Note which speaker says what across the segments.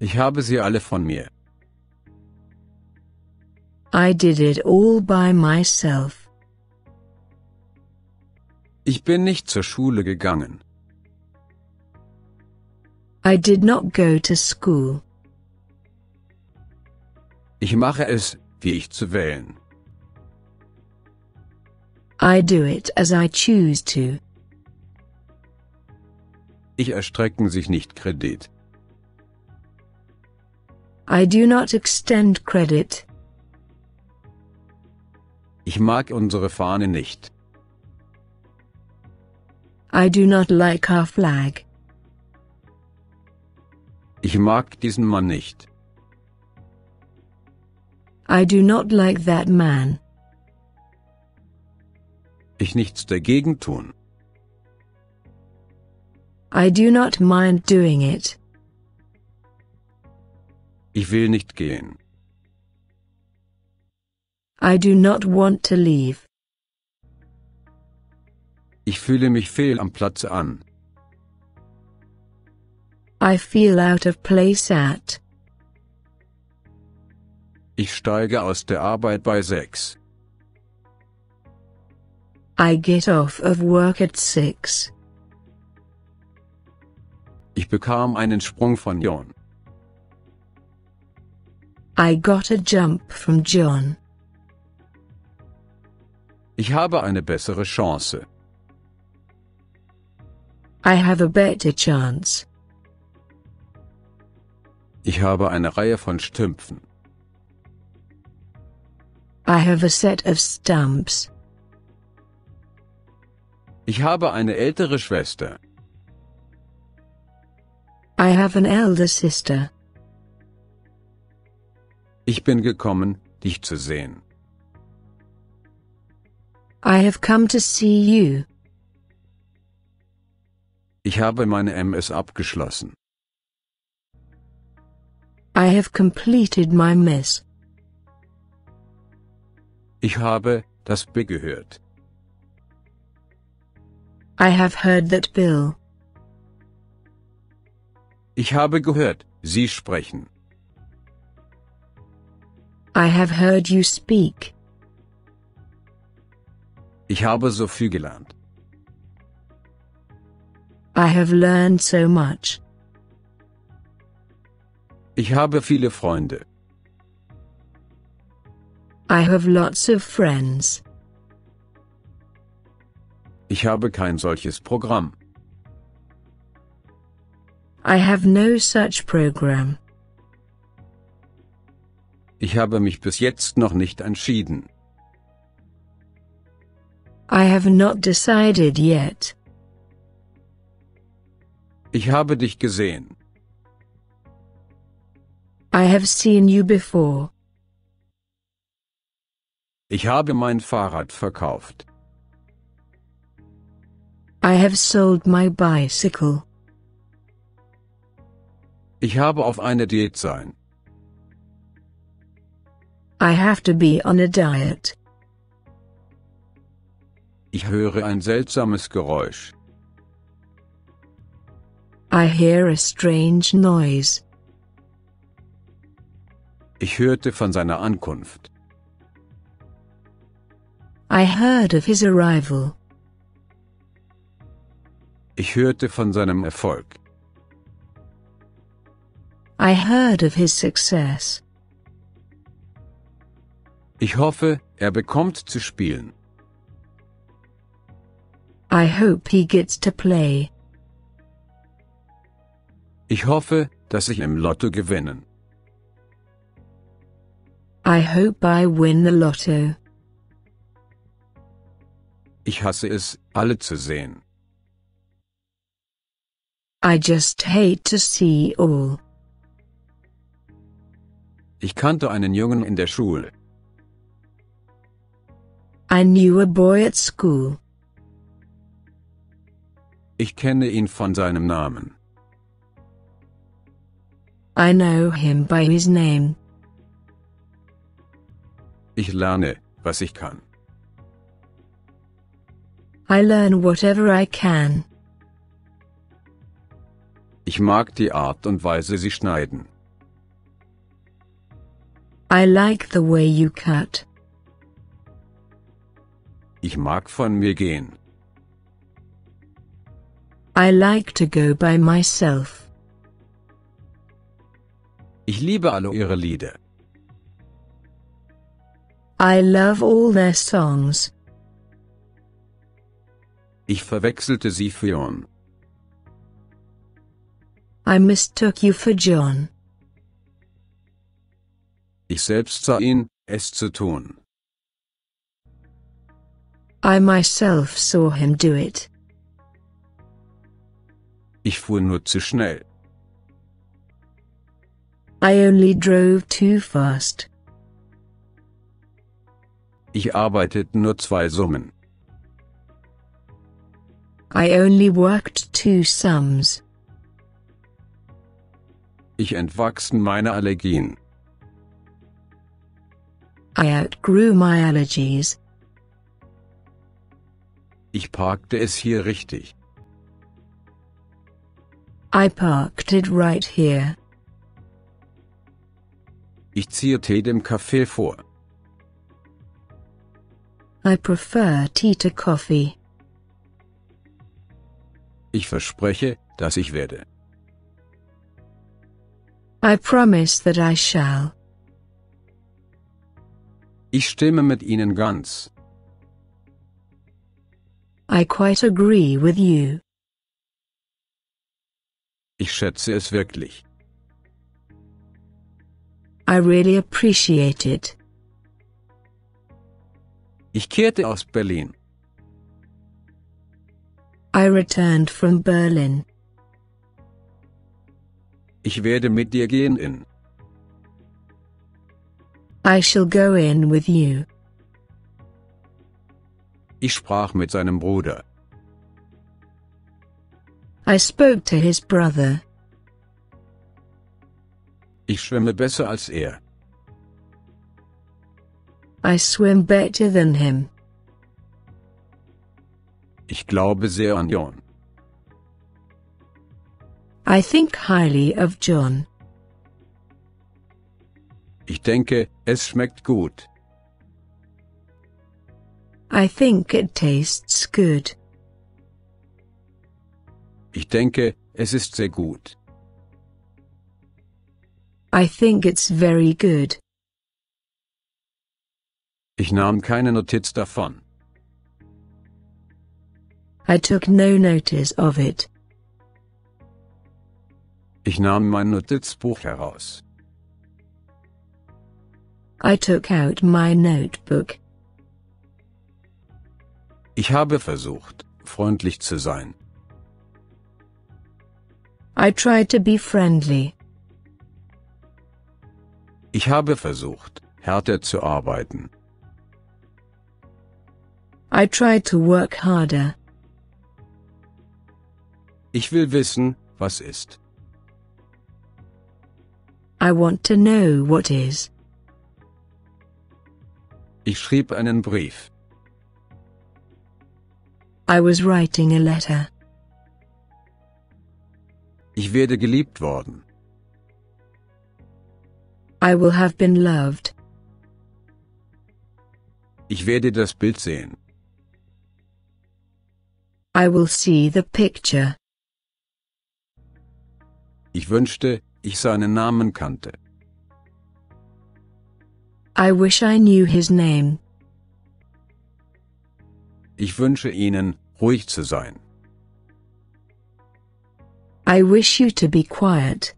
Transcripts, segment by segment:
Speaker 1: Ich habe sie alle von mir.
Speaker 2: I did it all by myself.
Speaker 1: Ich bin nicht zur Schule gegangen.
Speaker 2: I did not go to school.
Speaker 1: Ich mache es, wie ich zu wählen.
Speaker 2: I do it as I choose to.
Speaker 1: Ich erstrecken sich nicht Kredit.
Speaker 2: I do not extend credit.
Speaker 1: Ich mag unsere Fahne nicht.
Speaker 2: I do not like our flag.
Speaker 1: Ich mag diesen Mann nicht.
Speaker 2: I do not like that man.
Speaker 1: Ich nichts dagegen tun.
Speaker 2: I do not mind doing it.
Speaker 1: Ich will nicht gehen.
Speaker 2: I do not want to leave.
Speaker 1: Ich fühle mich fehl am Platze an.
Speaker 2: I feel out of place at.
Speaker 1: Ich steige aus der Arbeit bei 6.
Speaker 2: I get off of work at 6.
Speaker 1: Ich bekam einen Sprung von John.
Speaker 2: I got a jump from John.
Speaker 1: Ich habe eine bessere Chance.
Speaker 2: I have a better chance.
Speaker 1: Ich habe eine Reihe von Stümpfen.
Speaker 2: I have a set of stumps.
Speaker 1: Ich habe eine ältere Schwester.
Speaker 2: I have an elder sister.
Speaker 1: Ich bin gekommen, dich zu sehen.
Speaker 2: I have come to see you.
Speaker 1: Ich habe meine MS abgeschlossen.
Speaker 2: I have completed my miss.
Speaker 1: Ich habe das B gehört.
Speaker 2: I have heard that Bill.
Speaker 1: Ich habe gehört, Sie sprechen.
Speaker 2: I have heard you speak.
Speaker 1: Ich habe so viel gelernt.
Speaker 2: I have learned so much.
Speaker 1: Ich habe viele Freunde.
Speaker 2: I have lots of friends.
Speaker 1: Ich habe kein solches Programm.
Speaker 2: I have no such program.
Speaker 1: Ich habe mich bis jetzt noch nicht entschieden.
Speaker 2: I have not decided yet.
Speaker 1: Ich habe dich gesehen.
Speaker 2: I have seen you before.
Speaker 1: Ich habe mein Fahrrad verkauft.
Speaker 2: I have sold my bicycle.
Speaker 1: Ich habe auf eine Diät sein.
Speaker 2: I have to be on a diet.
Speaker 1: Ich höre ein seltsames Geräusch.
Speaker 2: I hear a strange noise.
Speaker 1: Ich hörte von seiner Ankunft.
Speaker 2: I heard of his arrival.
Speaker 1: Ich hörte von seinem Erfolg.
Speaker 2: I heard of his success.
Speaker 1: Ich hoffe, er bekommt zu spielen.
Speaker 2: I hope he gets to play.
Speaker 1: Ich hoffe, dass ich im Lotto gewinnen.
Speaker 2: I hope I win the lotto.
Speaker 1: Ich hasse es, alle zu sehen.
Speaker 2: I just hate to see all.
Speaker 1: Ich kannte einen Jungen in der Schule.
Speaker 2: I knew a boy at school.
Speaker 1: Ich kenne ihn von seinem Namen.
Speaker 2: I know him by his name.
Speaker 1: Ich lerne, was ich kann.
Speaker 2: I learn whatever I can.
Speaker 1: Ich mag die Art und Weise, sie schneiden.
Speaker 2: I like the way you cut.
Speaker 1: Ich mag von mir gehen.
Speaker 2: I like to go by myself.
Speaker 1: Ich liebe alle ihre Lieder.
Speaker 2: I love all their songs.
Speaker 1: Ich verwechselte sie für John.
Speaker 2: I mistook you for John.
Speaker 1: Ich selbst sah ihn, es zu tun.
Speaker 2: I myself saw him do it.
Speaker 1: Ich fuhr nur zu schnell.
Speaker 2: I only drove too fast.
Speaker 1: Ich arbeitete nur 2 Summen.
Speaker 2: I only worked 2 sums.
Speaker 1: Ich entwachsen meine Allergien.
Speaker 2: I outgrew my allergies.
Speaker 1: Ich parkte es hier richtig.
Speaker 2: I parked it right here.
Speaker 1: Ich ziehe Tee dem Kaffee vor.
Speaker 2: I prefer tea to coffee.
Speaker 1: Ich verspreche, dass ich werde.
Speaker 2: I promise that I shall.
Speaker 1: Ich stimme mit Ihnen ganz.
Speaker 2: I quite agree with you.
Speaker 1: Ich schätze es wirklich.
Speaker 2: I really appreciate it.
Speaker 1: Ich kehrte aus Berlin.
Speaker 2: I returned from Berlin.
Speaker 1: Ich werde mit dir gehen in.
Speaker 2: I shall go in with you.
Speaker 1: Ich sprach mit seinem Bruder.
Speaker 2: I spoke to his brother.
Speaker 1: Ich schwimme besser als er.
Speaker 2: I swim better than him.
Speaker 1: Ich glaube sehr an John.
Speaker 2: I think highly of John.
Speaker 1: Ich denke, es schmeckt gut.
Speaker 2: I think it tastes good.
Speaker 1: Ich denke, es ist sehr gut.
Speaker 2: I think it's very good.
Speaker 1: Ich nahm keine Notiz davon.
Speaker 2: I took no notice of it.
Speaker 1: Ich nahm mein Notizbuch heraus.
Speaker 2: I took out my notebook.
Speaker 1: Ich habe versucht, freundlich zu sein.
Speaker 2: I tried to be friendly.
Speaker 1: Ich habe versucht, härter zu arbeiten.
Speaker 2: I tried to work harder.
Speaker 1: Ich will wissen, was ist.
Speaker 2: I want to know what is.
Speaker 1: Ich schrieb einen Brief.
Speaker 2: I was writing a letter.
Speaker 1: Ich werde geliebt worden.
Speaker 2: I will have been loved.
Speaker 1: Ich werde das Bild sehen.
Speaker 2: I will see the picture.
Speaker 1: Ich wünschte, ich seinen Namen kannte.
Speaker 2: I wish I knew his name.
Speaker 1: Ich wünsche Ihnen, ruhig zu sein.
Speaker 2: I wish you to be quiet.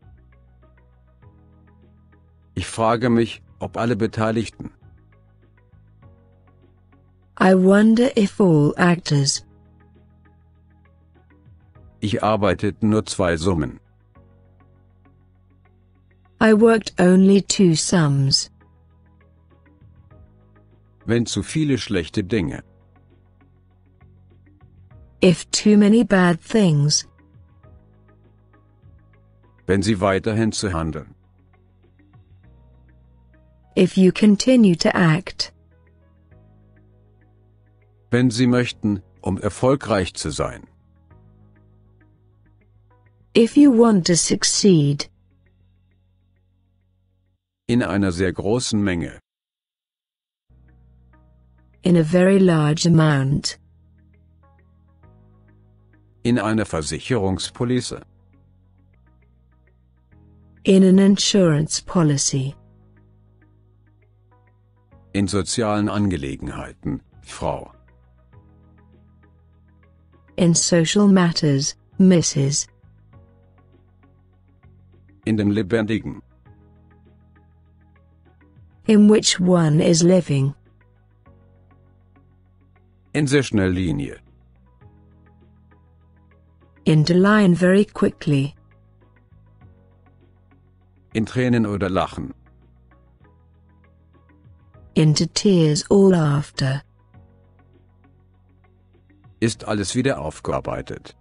Speaker 1: Ich frage mich, ob alle Beteiligten.
Speaker 2: I wonder if all actors.
Speaker 1: Ich arbeitete nur 2 Summen.
Speaker 2: I worked only 2 sums.
Speaker 1: Wenn zu viele schlechte Dinge.
Speaker 2: If too many bad things.
Speaker 1: Wenn Sie weiterhin zu handeln.
Speaker 2: If you continue to act.
Speaker 1: Wenn Sie möchten, erfolgreich zu sein.
Speaker 2: If you want to succeed.
Speaker 1: In einer sehr großen Menge.
Speaker 2: In a very large amount.
Speaker 1: In einer Versicherungspolice.
Speaker 2: In an insurance policy.
Speaker 1: In sozialen Angelegenheiten, Frau.
Speaker 2: In social matters, Mrs.
Speaker 1: In dem Lebendigen.
Speaker 2: In which one is living.
Speaker 1: In sehr schnell Linie.
Speaker 2: Into line very quickly.
Speaker 1: In Tränen oder Lachen.
Speaker 2: Into tears or laughter.
Speaker 1: Ist alles wieder aufgearbeitet.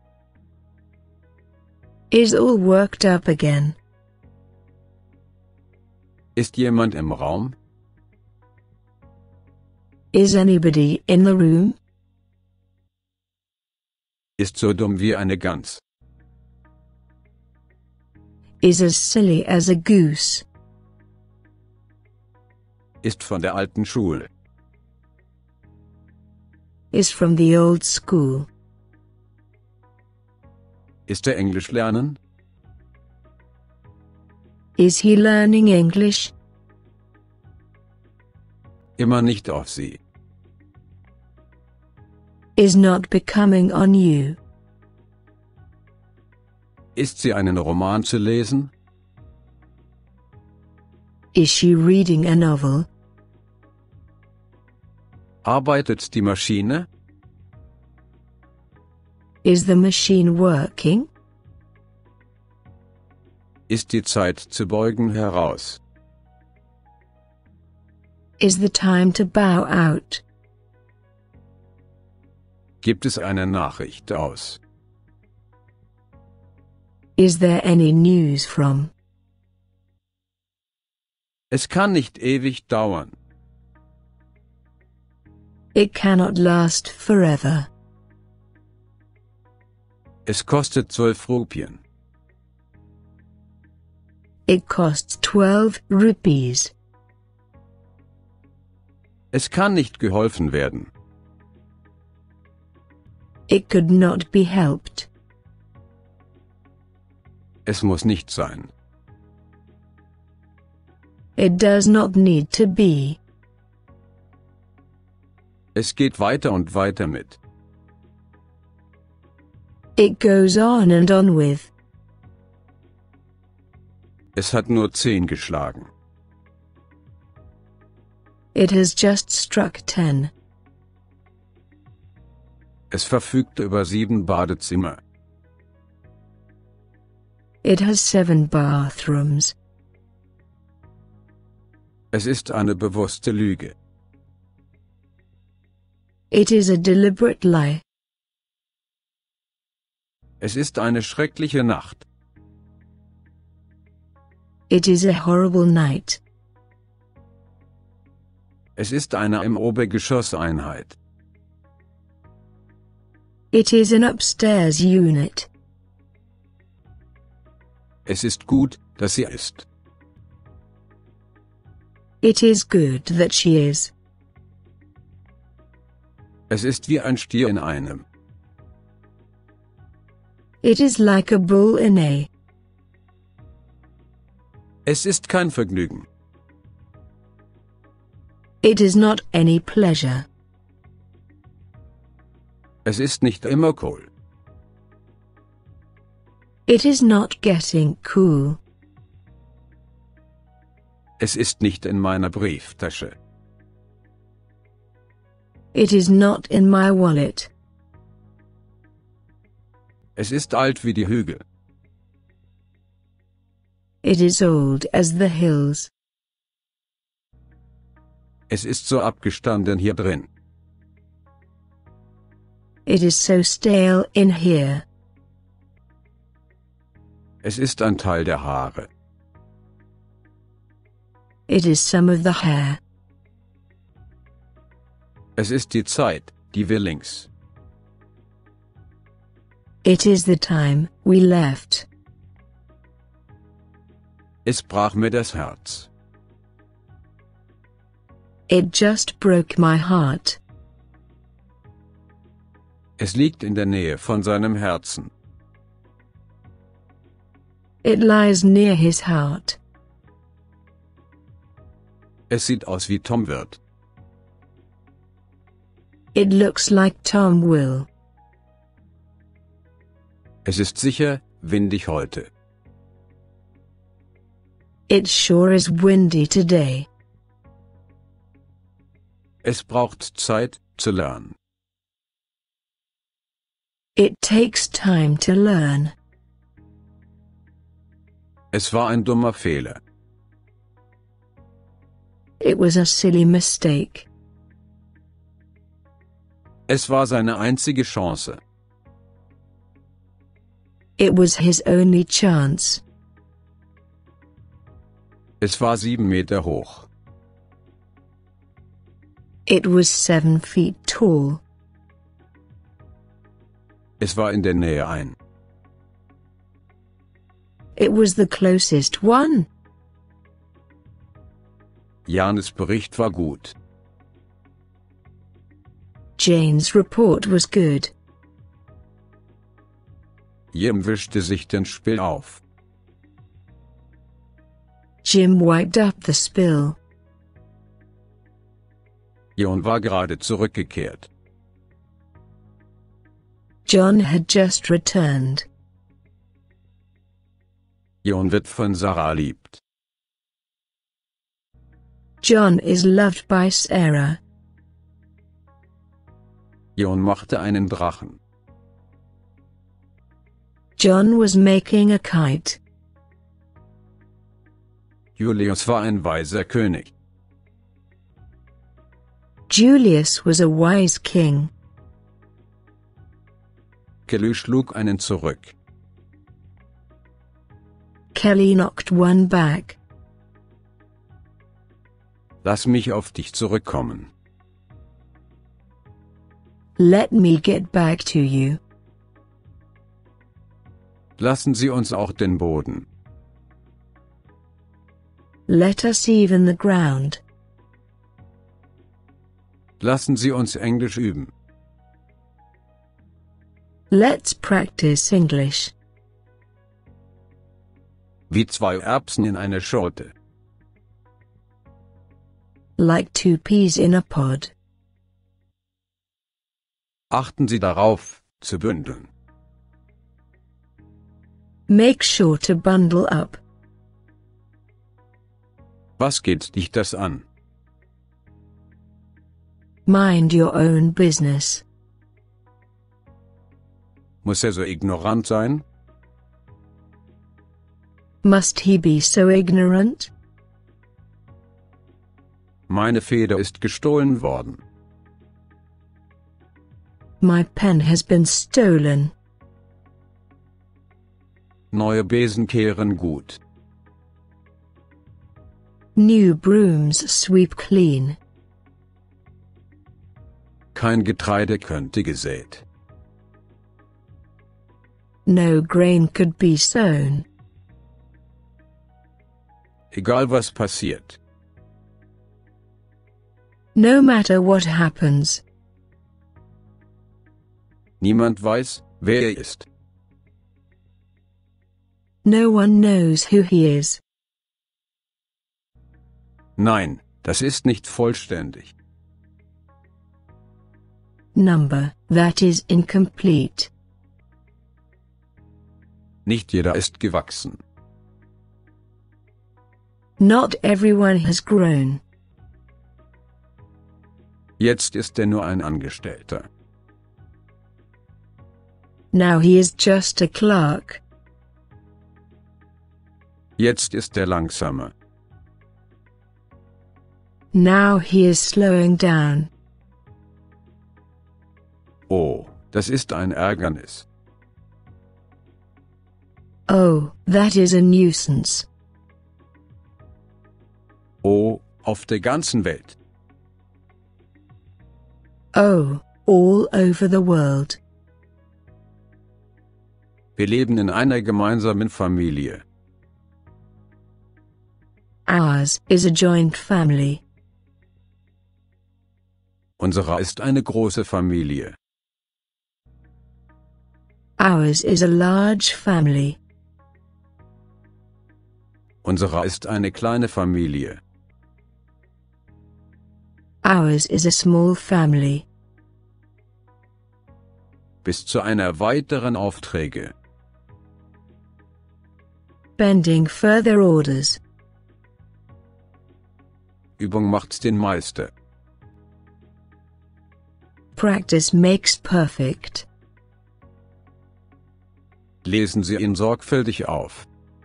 Speaker 2: Is all worked up again.
Speaker 1: Ist jemand im Raum?
Speaker 2: Is anybody in the room?
Speaker 1: Ist so dumm wie eine Gans.
Speaker 2: Is as silly as a goose.
Speaker 1: Ist von der alten Schule.
Speaker 2: Is from the old school.
Speaker 1: Ist er Englisch lernen?
Speaker 2: Is he learning English?
Speaker 1: Immer nicht auf sie.
Speaker 2: Is not becoming on you.
Speaker 1: Ist sie einen Roman zu lesen?
Speaker 2: Is she reading a novel?
Speaker 1: Arbeitet die Maschine?
Speaker 2: Is the machine working?
Speaker 1: Ist die Zeit zu beugen heraus?
Speaker 2: Is the time to bow out?
Speaker 1: Gibt es eine Nachricht aus?
Speaker 2: Is there any news from?
Speaker 1: Es kann nicht ewig dauern.
Speaker 2: It cannot last forever.
Speaker 1: Es kostet 12 Rupien.
Speaker 2: It costs 12 rupees.
Speaker 1: Es kann nicht geholfen werden.
Speaker 2: It could not be helped.
Speaker 1: Es muss nicht sein.
Speaker 2: It does not need to be.
Speaker 1: Es geht weiter und weiter mit.
Speaker 2: It goes on and on with.
Speaker 1: Es hat nur 10 geschlagen.
Speaker 2: It has just struck 10.
Speaker 1: Es verfügt über 7 Badezimmer.
Speaker 2: It has 7 bathrooms.
Speaker 1: Es ist eine bewusste Lüge.
Speaker 2: It is a deliberate lie.
Speaker 1: Es ist eine schreckliche Nacht.
Speaker 2: It is a horrible night.
Speaker 1: Es ist eine im Obergeschosseinheit.
Speaker 2: It is an upstairs unit.
Speaker 1: Es ist gut, dass sie ist.
Speaker 2: It is good that she is.
Speaker 1: Es ist wie ein Stier in einem.
Speaker 2: It is like a bull in a.
Speaker 1: Es ist kein Vergnügen.
Speaker 2: It is not any pleasure.
Speaker 1: Es ist nicht immer cool.
Speaker 2: It is not getting cool.
Speaker 1: Es ist nicht in meiner Brieftasche.
Speaker 2: It is not in my wallet.
Speaker 1: Es ist alt wie die Hügel.
Speaker 2: It is old as the hills.
Speaker 1: Es ist so abgestanden hier drin.
Speaker 2: It is so stale in here.
Speaker 1: Es ist ein Teil der Haare.
Speaker 2: It is some of the hair.
Speaker 1: Es ist die Zeit, die wir links.
Speaker 2: It is the time we left.
Speaker 1: Es brach mir das Herz.
Speaker 2: It just broke my heart.
Speaker 1: Es liegt in der Nähe von seinem Herzen.
Speaker 2: It lies near his heart.
Speaker 1: Es sieht aus wie Tom wird.
Speaker 2: It looks like Tom will.
Speaker 1: Es ist sicher windig heute.
Speaker 2: It sure is windy today.
Speaker 1: Es braucht Zeit zu lernen.
Speaker 2: It takes time to learn.
Speaker 1: Es war ein dummer Fehler.
Speaker 2: It was a silly mistake.
Speaker 1: Es war seine einzige Chance.
Speaker 2: It was his only chance.
Speaker 1: Es war 7 Meter hoch.
Speaker 2: It was 7 feet tall.
Speaker 1: Es war in der Nähe ein.
Speaker 2: It was the closest one.
Speaker 1: Janes Bericht war gut.
Speaker 2: Jane's report was good.
Speaker 1: Jim wischte sich den Spill auf.
Speaker 2: Jim wiped up the spill.
Speaker 1: John war gerade zurückgekehrt.
Speaker 2: John had just returned.
Speaker 1: John wird von Sarah liebt.
Speaker 2: John is loved by Sarah.
Speaker 1: John machte einen Drachen.
Speaker 2: John was making a kite.
Speaker 1: Julius war ein weiser König.
Speaker 2: Julius was a wise king.
Speaker 1: Kelly schlug einen zurück.
Speaker 2: Kelly knocked one back.
Speaker 1: Lass mich auf dich zurückkommen.
Speaker 2: Let me get back to you.
Speaker 1: Lassen Sie uns auch den Boden.
Speaker 2: Let us even the ground.
Speaker 1: Lassen Sie uns Englisch üben.
Speaker 2: Let's practice English.
Speaker 1: Wie 2 Erbsen in einer Schote.
Speaker 2: Like 2 peas in a pod.
Speaker 1: Achten Sie darauf, zu bündeln.
Speaker 2: Make sure to bundle up.
Speaker 1: Was geht dich das an?
Speaker 2: Mind your own business.
Speaker 1: Muss er so ignorant sein?
Speaker 2: Must he be so ignorant?
Speaker 1: Meine Feder ist gestohlen worden.
Speaker 2: My pen has been stolen.
Speaker 1: Neue Besen kehren gut.
Speaker 2: New brooms sweep clean.
Speaker 1: Kein Getreide könnte gesät.
Speaker 2: No grain could be sown.
Speaker 1: Egal was passiert.
Speaker 2: No matter what happens.
Speaker 1: Niemand weiß, wer er ist.
Speaker 2: No one knows who he is.
Speaker 1: Nein, das ist nicht vollständig.
Speaker 2: Number, that is incomplete.
Speaker 1: Nicht jeder ist gewachsen.
Speaker 2: Not everyone has grown.
Speaker 1: Jetzt ist er nur ein Angestellter.
Speaker 2: Now he is just a clerk.
Speaker 1: Jetzt ist er langsamer.
Speaker 2: Now he is slowing down.
Speaker 1: Oh, das ist ein Ärgernis.
Speaker 2: Oh, that is a nuisance.
Speaker 1: Oh, auf der ganzen Welt.
Speaker 2: Oh, all over the world.
Speaker 1: Wir leben in einer gemeinsamen Familie.
Speaker 2: Ours is a joint family.
Speaker 1: Unsere ist eine große Familie.
Speaker 2: Ours is a large family.
Speaker 1: Unsere ist eine kleine Familie.
Speaker 2: Ours is a small family.
Speaker 1: Bis zu einer weiteren Aufträge.
Speaker 2: Pending further orders.
Speaker 1: Übung macht den Meister.
Speaker 2: Practice makes perfect.
Speaker 1: Lesen Sie ihn sorgfältig auf.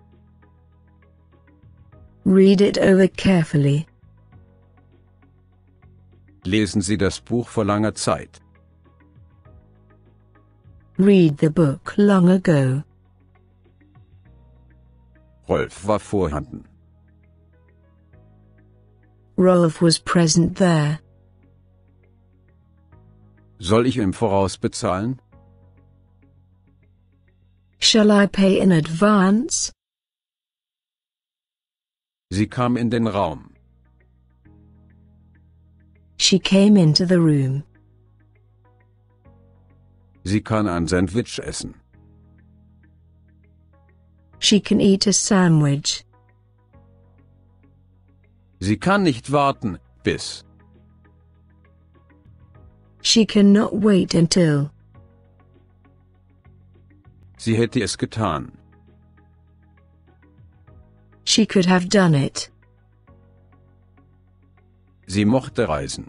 Speaker 2: Read it over carefully.
Speaker 1: Lesen Sie das Buch vor langer Zeit.
Speaker 2: Read the book long ago.
Speaker 1: Rolf war vorhanden.
Speaker 2: Rolf was present there.
Speaker 1: Soll ich im Voraus bezahlen?
Speaker 2: Shall I pay in advance?
Speaker 1: Sie kam in den Raum.
Speaker 2: She came into the room.
Speaker 1: Sie kann ein Sandwich essen.
Speaker 2: She can eat a sandwich.
Speaker 1: Sie kann nicht warten, bis.
Speaker 2: She cannot wait until.
Speaker 1: Sie hätte es getan.
Speaker 2: She could have done it.
Speaker 1: Sie mochte reisen.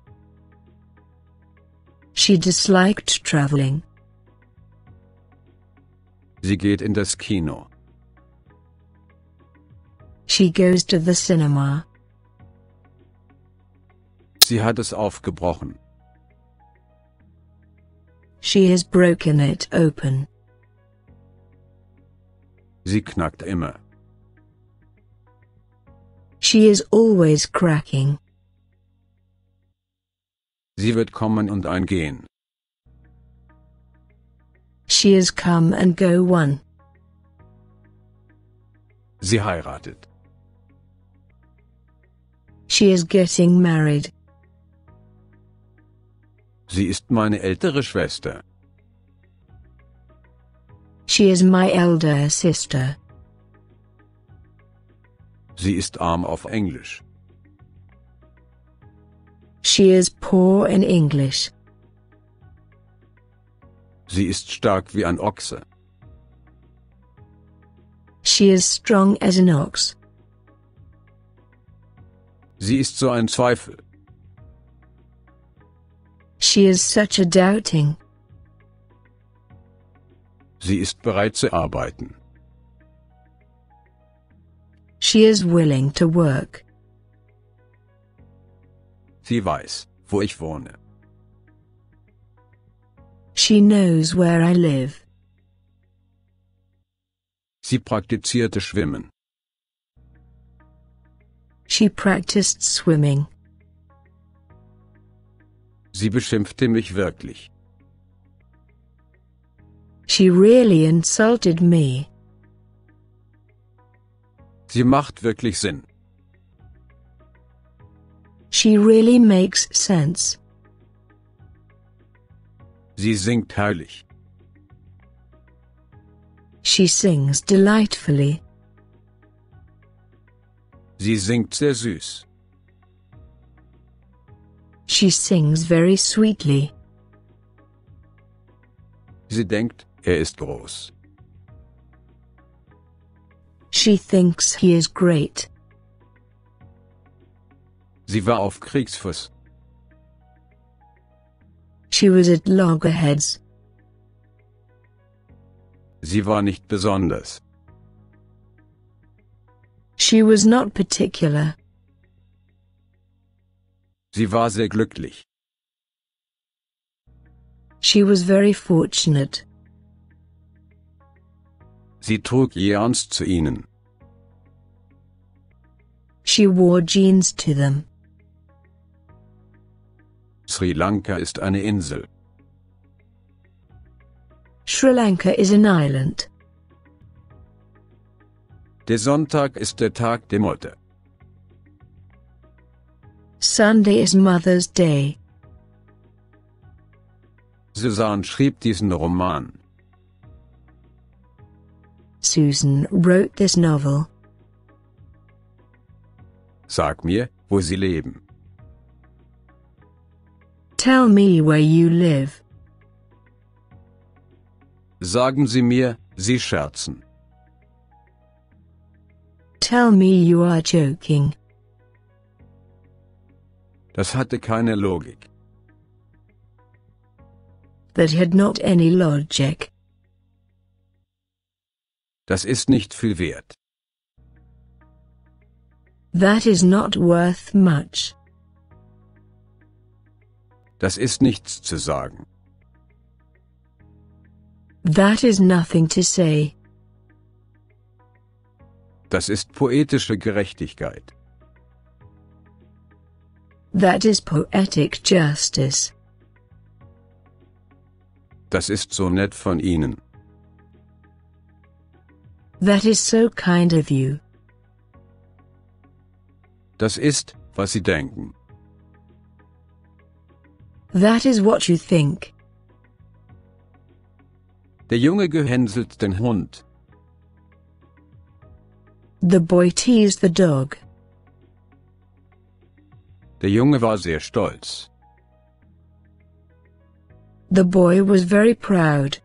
Speaker 2: She disliked traveling.
Speaker 1: Sie geht in das Kino.
Speaker 2: She goes to the cinema.
Speaker 1: Sie hat es aufgebrochen.
Speaker 2: She has broken it open.
Speaker 1: Sie knackt immer.
Speaker 2: She is always cracking.
Speaker 1: Sie wird kommen und eingehen.
Speaker 2: She has come and go one.
Speaker 1: Sie heiratet.
Speaker 2: She is getting married.
Speaker 1: Sie ist meine ältere Schwester.
Speaker 2: She is my elder sister.
Speaker 1: Sie ist arm auf Englisch.
Speaker 2: She is poor in English.
Speaker 1: Sie ist stark wie ein Ochse.
Speaker 2: She is strong as an ox.
Speaker 1: Sie ist so ein Zweifel.
Speaker 2: She is such a doubting.
Speaker 1: Sie ist bereit zu arbeiten.
Speaker 2: She is willing to work.
Speaker 1: Sie weiß, wo ich wohne.
Speaker 2: She knows where I live.
Speaker 1: Sie praktizierte Schwimmen.
Speaker 2: She practiced swimming.
Speaker 1: Sie beschimpfte mich wirklich.
Speaker 2: She really insulted me.
Speaker 1: Sie macht wirklich Sinn.
Speaker 2: She really makes sense.
Speaker 1: Sie singt herrlich.
Speaker 2: She sings delightfully.
Speaker 1: Sie singt sehr süß.
Speaker 2: She sings very sweetly.
Speaker 1: Sie denkt, er ist groß.
Speaker 2: She thinks he is great.
Speaker 1: Sie war auf Kriegsfuß.
Speaker 2: She was at loggerheads.
Speaker 1: Sie war nicht besonders.
Speaker 2: She was not particular.
Speaker 1: Sie war sehr glücklich.
Speaker 2: She was very fortunate.
Speaker 1: Sie trug Jeans zu ihnen.
Speaker 2: She wore jeans to them.
Speaker 1: Sri Lanka ist eine Insel.
Speaker 2: Sri Lanka is an island.
Speaker 1: Der Sonntag ist der Tag der Mutter.
Speaker 2: Sunday is Mother's Day.
Speaker 1: Susan schrieb diesen Roman.
Speaker 2: Susan wrote this novel.
Speaker 1: Sag mir, wo sie leben.
Speaker 2: Tell me where you live.
Speaker 1: Sagen Sie mir, Sie scherzen.
Speaker 2: Tell me you are joking.
Speaker 1: Das hatte keine Logik.
Speaker 2: That had not any logic.
Speaker 1: Das ist nicht viel wert.
Speaker 2: That is not worth much.
Speaker 1: Das ist nichts zu sagen.
Speaker 2: That is nothing to say.
Speaker 1: Das ist poetische Gerechtigkeit.
Speaker 2: That is poetic justice.
Speaker 1: Das ist so nett von Ihnen.
Speaker 2: That is so kind of you.
Speaker 1: Das ist, was Sie denken.
Speaker 2: That is what you think.
Speaker 1: Der Junge gehänselt den Hund.
Speaker 2: The boy teased the dog.
Speaker 1: Der Junge war sehr stolz.
Speaker 2: The boy was very proud.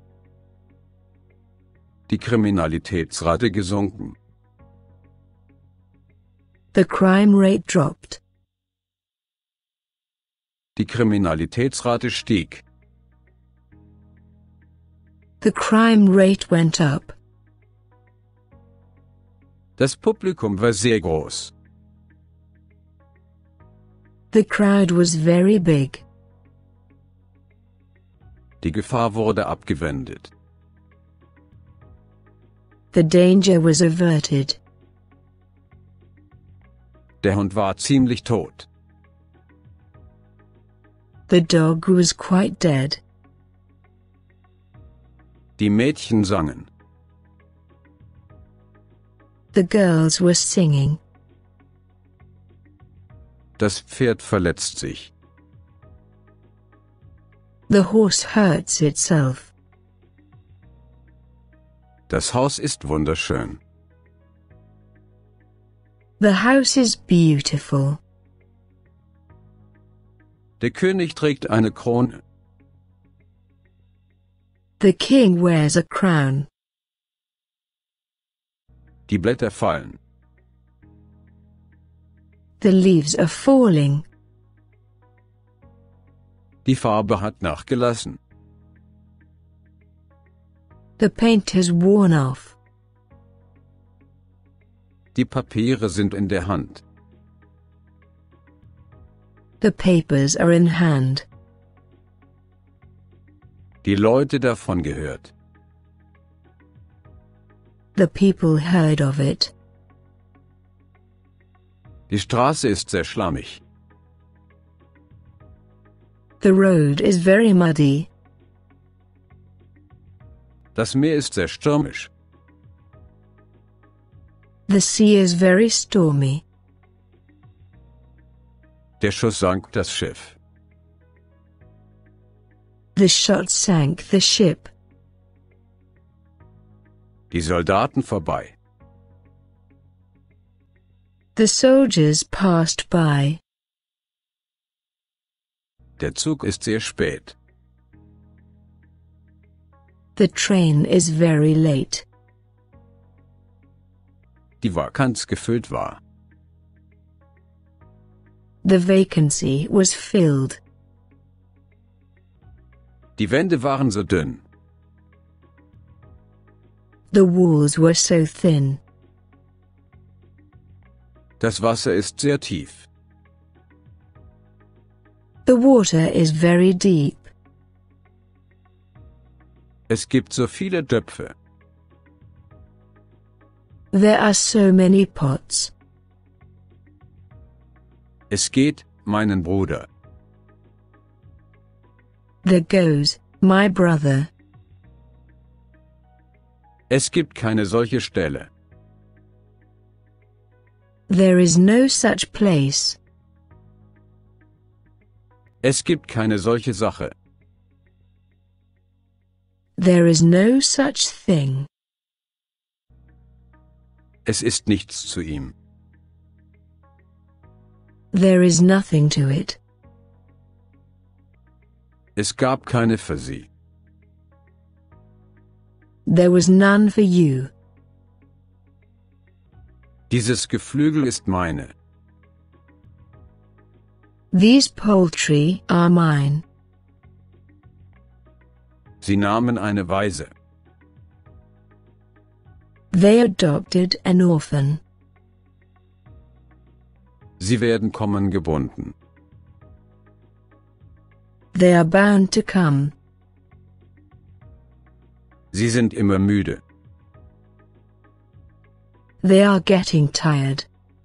Speaker 1: Die Kriminalitätsrate gesunken.
Speaker 2: The crime rate dropped.
Speaker 1: Die Kriminalitätsrate stieg.
Speaker 2: The crime rate went up.
Speaker 1: Das Publikum war sehr groß.
Speaker 2: The crowd was very big.
Speaker 1: Die Gefahr wurde abgewendet.
Speaker 2: The danger was averted.
Speaker 1: Der Hund war ziemlich tot.
Speaker 2: The dog was quite dead.
Speaker 1: Die Mädchen sangen.
Speaker 2: The girls were singing.
Speaker 1: Das Pferd verletzt sich.
Speaker 2: The horse hurts itself.
Speaker 1: Das Haus ist wunderschön.
Speaker 2: The house is beautiful.
Speaker 1: Der König trägt eine Krone.
Speaker 2: The king wears a crown.
Speaker 1: Die Blätter fallen.
Speaker 2: The leaves are falling.
Speaker 1: Die Farbe hat nachgelassen.
Speaker 2: The paint has worn off.
Speaker 1: Die Papiere sind in der Hand.
Speaker 2: The papers are in hand.
Speaker 1: Die Leute davon gehört.
Speaker 2: The people heard of it.
Speaker 1: Die Straße ist sehr schlammig.
Speaker 2: The road is very muddy.
Speaker 1: Das Meer ist sehr stürmisch.
Speaker 2: The sea is very stormy.
Speaker 1: Der Schuss sank das Schiff.
Speaker 2: The shot sank the ship.
Speaker 1: Die Soldaten vorbei.
Speaker 2: The soldiers passed by.
Speaker 1: Der Zug ist sehr spät.
Speaker 2: The train is very late.
Speaker 1: Die Vakanz gefüllt war.
Speaker 2: The vacancy was filled.
Speaker 1: Die Wände waren so dünn.
Speaker 2: The walls were so thin.
Speaker 1: Das Wasser ist sehr tief.
Speaker 2: The water is very deep.
Speaker 1: Es gibt so viele Töpfe.
Speaker 2: There are so many pots.
Speaker 1: Es geht, meinen Bruder.
Speaker 2: There goes, my brother.
Speaker 1: Es gibt keine solche Stelle.
Speaker 2: There is no such place.
Speaker 1: Es gibt keine solche Sache.
Speaker 2: There is no such thing.
Speaker 1: Es ist nichts zu ihm.
Speaker 2: There is nothing to it.
Speaker 1: Es gab keine für sie.
Speaker 2: There was none for you.
Speaker 1: Dieses Geflügel ist meine.
Speaker 2: These poultry are mine.
Speaker 1: Sie nahmen eine Waise.
Speaker 2: They adopted an orphan.
Speaker 1: Sie werden kommen gebunden.
Speaker 2: They are bound to come.
Speaker 1: Sie sind immer müde.
Speaker 2: They are getting tired.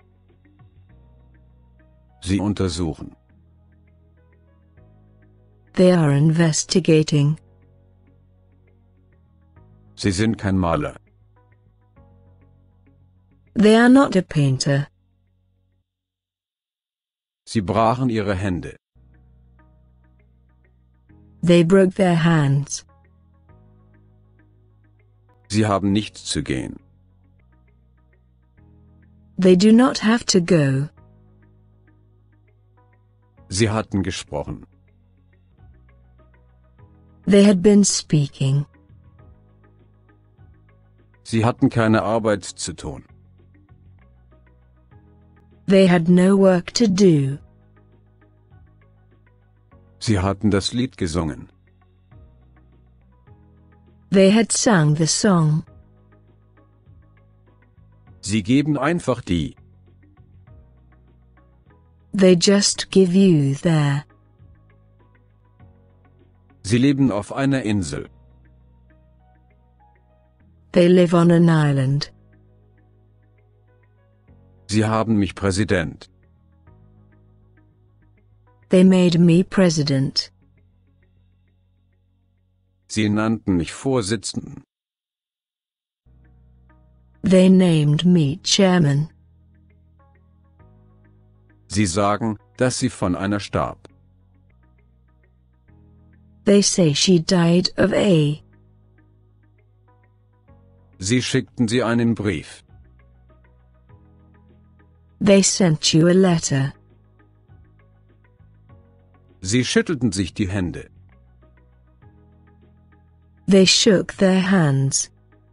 Speaker 1: Sie untersuchen.
Speaker 2: They are investigating.
Speaker 1: Sie sind kein Maler.
Speaker 2: They are not a painter.
Speaker 1: Sie brachen ihre Hände.
Speaker 2: They broke their hands.
Speaker 1: Sie haben nicht zu gehen.
Speaker 2: They do not have to go.
Speaker 1: Sie hatten gesprochen.
Speaker 2: They had been speaking.
Speaker 1: Sie hatten keine Arbeit zu tun.
Speaker 2: They had no work to do.
Speaker 1: Sie hatten das Lied gesungen.
Speaker 2: They had sung the song.
Speaker 1: Sie geben einfach die.
Speaker 2: They just give you there.
Speaker 1: Sie leben auf einer Insel.
Speaker 2: They live on an island.
Speaker 1: Sie haben mich Präsident.
Speaker 2: They made me president.
Speaker 1: Sie nannten mich Vorsitzenden.
Speaker 2: They named me chairman.
Speaker 1: Sie sagen, dass sie von einer starb.
Speaker 2: They say she died of a.
Speaker 1: Sie schickten sie einen Brief.
Speaker 2: They sent you a letter.
Speaker 1: Sie schüttelten sich die Hände.
Speaker 2: They shook their hands.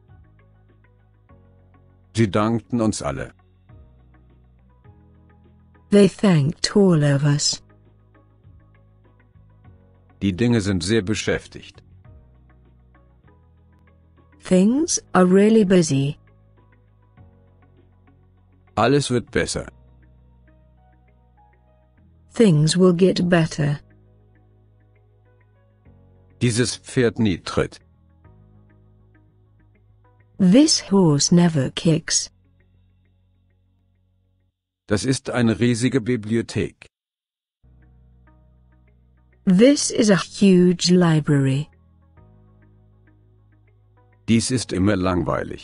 Speaker 1: Sie dankten uns alle.
Speaker 2: They thanked all of us.
Speaker 1: Die Dinge sind sehr beschäftigt.
Speaker 2: Things are really busy.
Speaker 1: Alles wird besser.
Speaker 2: Things will get better.
Speaker 1: Dieses Pferd nie tritt.
Speaker 2: This horse never kicks.
Speaker 1: Das ist eine riesige Bibliothek.
Speaker 2: This is a huge library.
Speaker 1: Dies ist immer langweilig.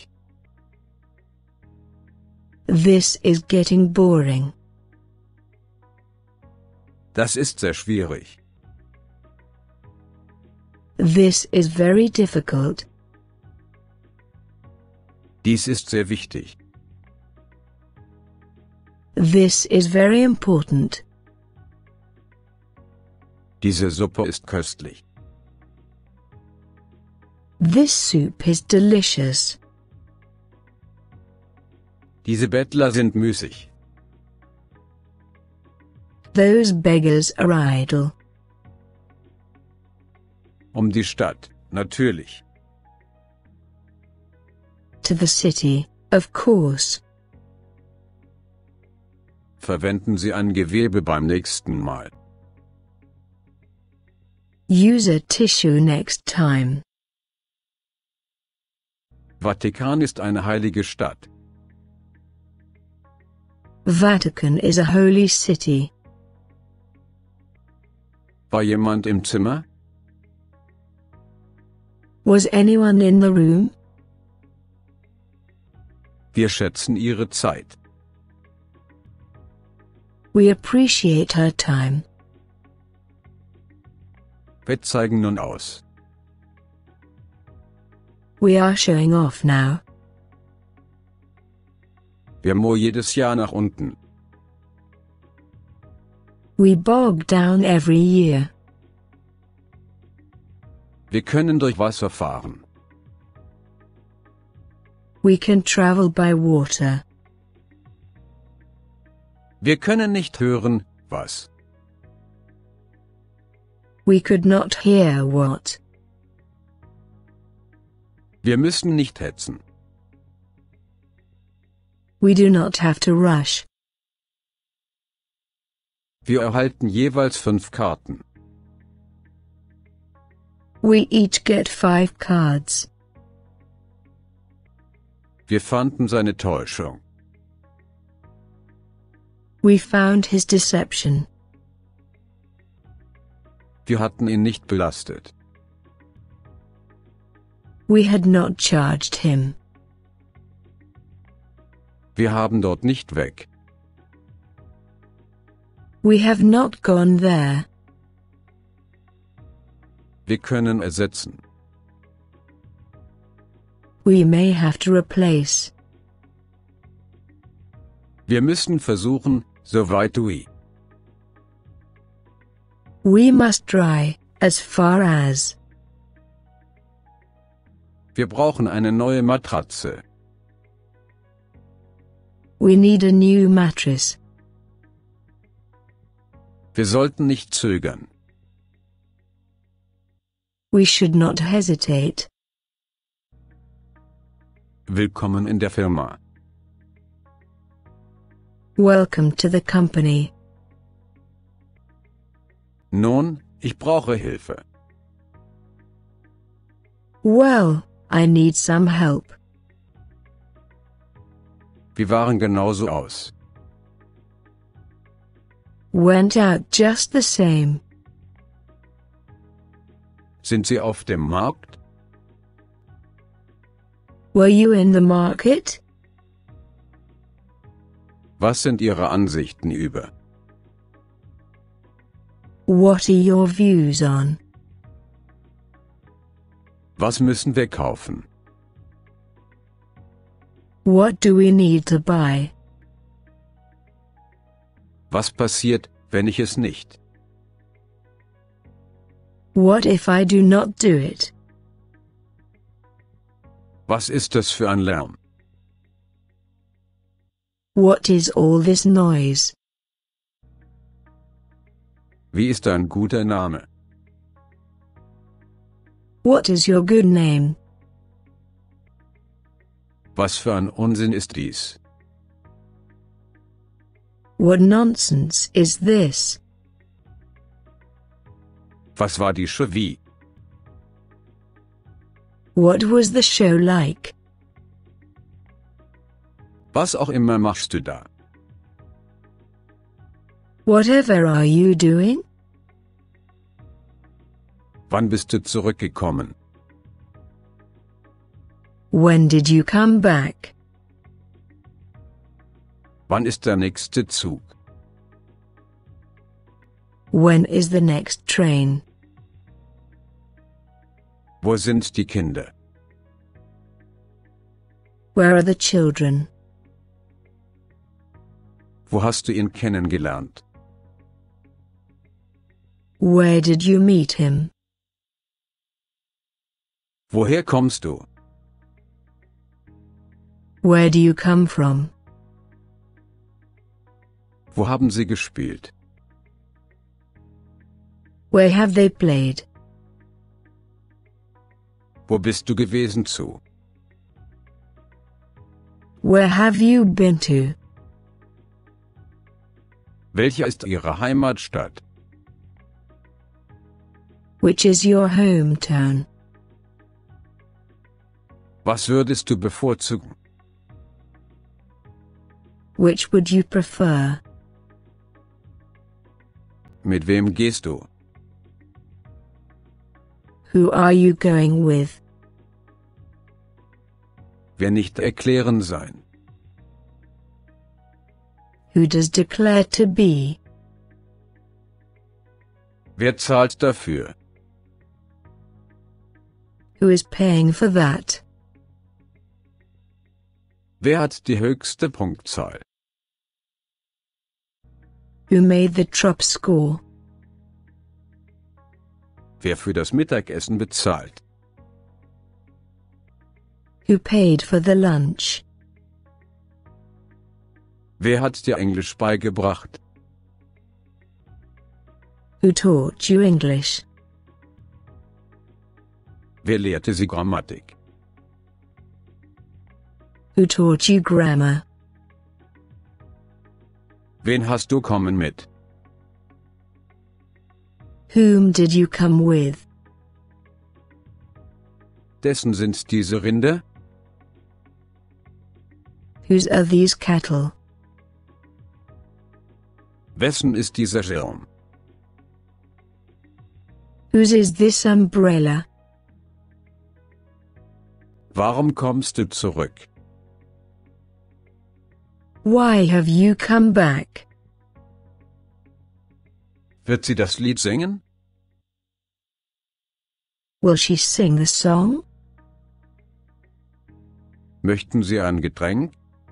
Speaker 2: This is getting boring.
Speaker 1: Das ist sehr schwierig.
Speaker 2: This is very difficult.
Speaker 1: Dies ist sehr wichtig.
Speaker 2: This is very important.
Speaker 1: Diese Suppe ist köstlich.
Speaker 2: This soup is delicious.
Speaker 1: Diese Bettler sind müßig.
Speaker 2: Those beggars are idle.
Speaker 1: Um die Stadt, natürlich.
Speaker 2: To the city, of course.
Speaker 1: Verwenden Sie ein Gewebe beim nächsten Mal.
Speaker 2: Use a tissue next time.
Speaker 1: Vatikan ist eine heilige Stadt.
Speaker 2: Vatican is a holy city.
Speaker 1: War jemand im Zimmer?
Speaker 2: Was anyone in the room?
Speaker 1: Wir schätzen Ihre Zeit.
Speaker 2: We appreciate her time.
Speaker 1: Wir zeigen nun aus.
Speaker 2: We are showing off now.
Speaker 1: Wir mo jedes Jahr nach unten.
Speaker 2: We bog down every year.
Speaker 1: Wir können durch Wasser fahren.
Speaker 2: We can travel by water.
Speaker 1: Wir können nicht hören, was.
Speaker 2: We could not hear what.
Speaker 1: Wir müssen nicht hetzen.
Speaker 2: We do not have to rush.
Speaker 1: Wir erhalten jeweils 5 Karten.
Speaker 2: We each get 5 cards.
Speaker 1: Wir fanden seine Täuschung.
Speaker 2: We found his deception.
Speaker 1: Wir hatten ihn nicht belastet.
Speaker 2: We had not charged him.
Speaker 1: Wir haben dort nicht weg.
Speaker 2: We have not gone there.
Speaker 1: Wir können ersetzen.
Speaker 2: We may have to replace.
Speaker 1: Wir müssen versuchen, soweit wie.
Speaker 2: We must try, as far as.
Speaker 1: Wir brauchen eine neue Matratze.
Speaker 2: We need a new mattress.
Speaker 1: Wir sollten nicht zögern.
Speaker 2: We should not hesitate.
Speaker 1: Willkommen in der Firma.
Speaker 2: Welcome to the company.
Speaker 1: Nun, ich brauche Hilfe.
Speaker 2: Well, I need some help.
Speaker 1: Wir waren genauso aus.
Speaker 2: Went out just the same.
Speaker 1: Sind Sie auf dem Markt?
Speaker 2: Were you in the market?
Speaker 1: Was sind Ihre Ansichten über?
Speaker 2: What are your views on?
Speaker 1: Was müssen wir kaufen?
Speaker 2: What do we need to buy?
Speaker 1: Was passiert, wenn ich es nicht?
Speaker 2: What if I do not do it?
Speaker 1: Was ist das für ein Lärm?
Speaker 2: What is all this noise?
Speaker 1: Wie ist ein guter Name?
Speaker 2: What is your good name?
Speaker 1: Was für ein Unsinn ist dies?
Speaker 2: What nonsense is this?
Speaker 1: Was war die Show wie?
Speaker 2: What was the show like?
Speaker 1: Was auch immer machst du da?
Speaker 2: Whatever are you doing?
Speaker 1: Wann bist du zurückgekommen?
Speaker 2: When did you come back?
Speaker 1: Wann ist der nächste Zug?
Speaker 2: When is the next train?
Speaker 1: Wo sind die Kinder?
Speaker 2: Where are the children?
Speaker 1: Wo hast du ihn kennengelernt?
Speaker 2: Where did you meet him?
Speaker 1: Woher kommst du?
Speaker 2: Where do you come from?
Speaker 1: Wo haben sie gespielt?
Speaker 2: Where have they played?
Speaker 1: Wo bist du gewesen zu?
Speaker 2: Where have you been to?
Speaker 1: Welche ist ihre Heimatstadt?
Speaker 2: Which is your hometown?
Speaker 1: Was würdest du bevorzugen?
Speaker 2: Which would you prefer?
Speaker 1: Mit wem gehst du?
Speaker 2: Who are you going with?
Speaker 1: Wer nicht erklären sein?
Speaker 2: Who does declare to be?
Speaker 1: Wer zahlt dafür?
Speaker 2: Who is paying for that?
Speaker 1: Wer hat die höchste Punktzahl?
Speaker 2: Who made the top score?
Speaker 1: Wer für das Mittagessen bezahlt?
Speaker 2: Who paid for the lunch?
Speaker 1: Wer hat dir Englisch beigebracht?
Speaker 2: Who taught you English?
Speaker 1: Wer lehrte sie Grammatik?
Speaker 2: Who taught you grammar?
Speaker 1: Wen hast du kommen mit?
Speaker 2: Whom did you come with?
Speaker 1: Dessen sind diese Rinder?
Speaker 2: Whose are these cattle?
Speaker 1: Wessen ist dieser Schirm?
Speaker 2: Whose is this umbrella?
Speaker 1: Warum kommst du zurück?
Speaker 2: Why have you come back?
Speaker 1: Wird sie das Lied singen?
Speaker 2: Will she sing the song?
Speaker 1: Möchten Sie ein Getränk?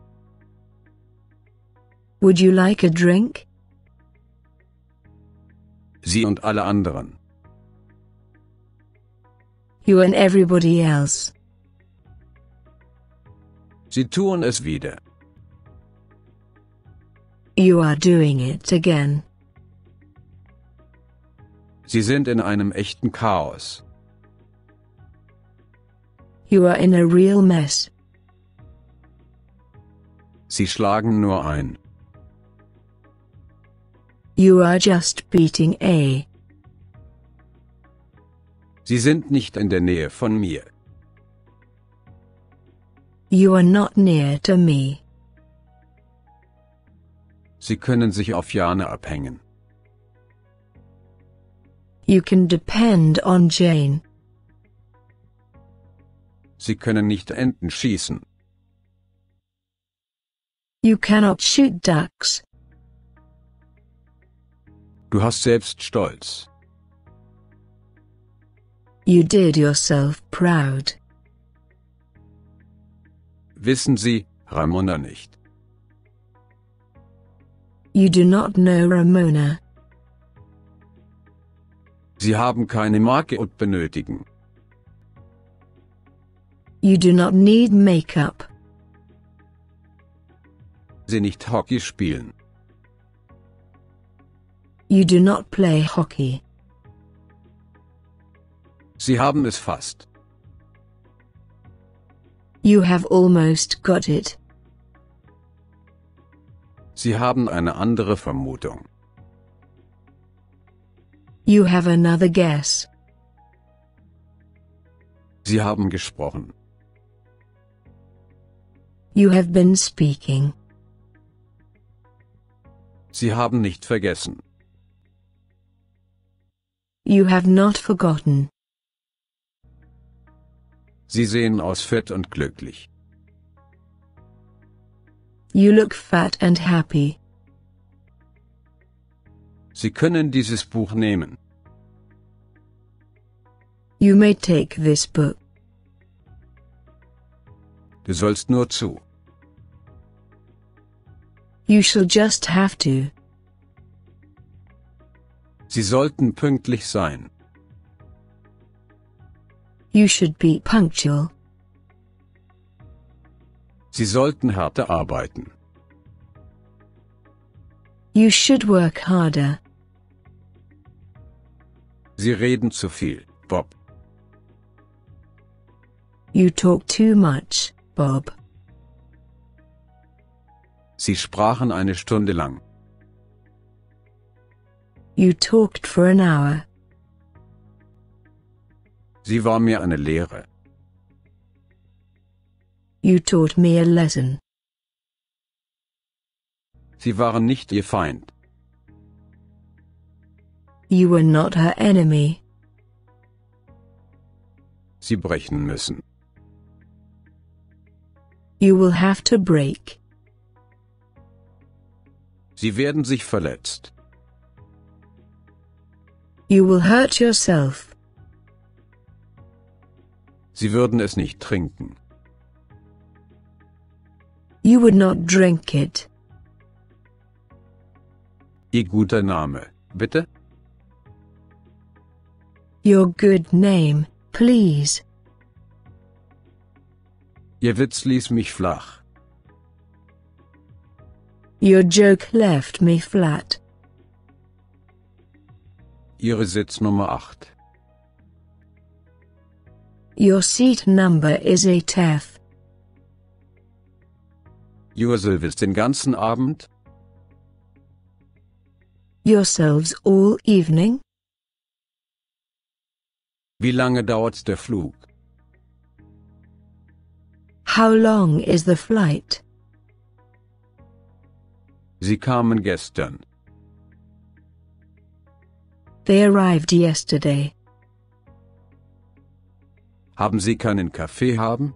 Speaker 2: Would you like a drink?
Speaker 1: Sie und alle anderen.
Speaker 2: You and everybody else.
Speaker 1: Sie tun es wieder.
Speaker 2: You are doing it again.
Speaker 1: Sie sind in einem echten Chaos.
Speaker 2: You are in a real mess.
Speaker 1: Sie schlagen nur ein.
Speaker 2: You are just beating a.
Speaker 1: Sie sind nicht in der Nähe von mir.
Speaker 2: You are not near to me.
Speaker 1: Sie können sich auf Jane abhängen.
Speaker 2: You can depend on Jane.
Speaker 1: Sie können nicht Enten schießen.
Speaker 2: You cannot shoot ducks.
Speaker 1: Du hast selbst Stolz.
Speaker 2: You did yourself proud.
Speaker 1: Wissen Sie, Ramona nicht.
Speaker 2: You do not know Ramona.
Speaker 1: Sie haben keine Marke und benötigen.
Speaker 2: You do not need makeup.
Speaker 1: Sie nicht Hockey spielen.
Speaker 2: You do not play hockey.
Speaker 1: Sie haben es fast.
Speaker 2: You have almost got it.
Speaker 1: Sie haben eine andere Vermutung.
Speaker 2: You have another guess.
Speaker 1: Sie haben gesprochen.
Speaker 2: You have been speaking.
Speaker 1: Sie haben nicht vergessen.
Speaker 2: You have not forgotten.
Speaker 1: Sie sehen aus fit und glücklich.
Speaker 2: You look fat and happy.
Speaker 1: Sie können dieses Buch nehmen.
Speaker 2: You may take this book.
Speaker 1: Du sollst nur zu.
Speaker 2: You shall just have to.
Speaker 1: Sie sollten pünktlich sein.
Speaker 2: You should be punctual.
Speaker 1: Sie sollten härter arbeiten.
Speaker 2: You should work harder.
Speaker 1: Sie reden zu viel, Bob.
Speaker 2: You talk too much, Bob.
Speaker 1: Sie sprachen eine Stunde lang.
Speaker 2: You talked for an hour.
Speaker 1: Sie war mir eine Lehre.
Speaker 2: You taught me a lesson.
Speaker 1: Sie waren nicht ihr Feind.
Speaker 2: You were not her enemy.
Speaker 1: Sie brechen müssen.
Speaker 2: You will have to break.
Speaker 1: Sie werden sich verletzt.
Speaker 2: You will hurt yourself.
Speaker 1: Sie würden es nicht trinken.
Speaker 2: You would not drink it.
Speaker 1: Ihr guter Name, bitte?
Speaker 2: Your good name, please.
Speaker 1: Ihr Witz ließ mich flach.
Speaker 2: Your joke left me flat.
Speaker 1: Ihre Sitznummer 8.
Speaker 2: Your seat number is 8F.
Speaker 1: Yourselves den ganzen Abend?
Speaker 2: Yourselves all evening?
Speaker 1: Wie lange dauert der Flug?
Speaker 2: How long is the flight?
Speaker 1: Sie kamen gestern.
Speaker 2: They arrived yesterday.
Speaker 1: Haben Sie keinen Kaffee haben?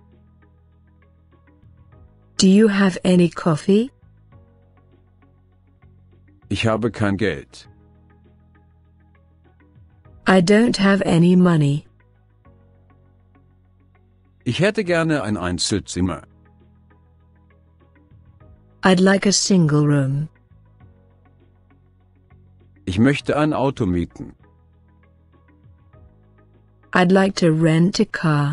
Speaker 2: Do you have any coffee?
Speaker 1: Ich habe kein Geld.
Speaker 2: I don't have any money.
Speaker 1: Ich hätte gerne ein Einzelzimmer.
Speaker 2: I'd like a single room.
Speaker 1: Ich möchte ein Auto mieten.
Speaker 2: I'd like to rent a car.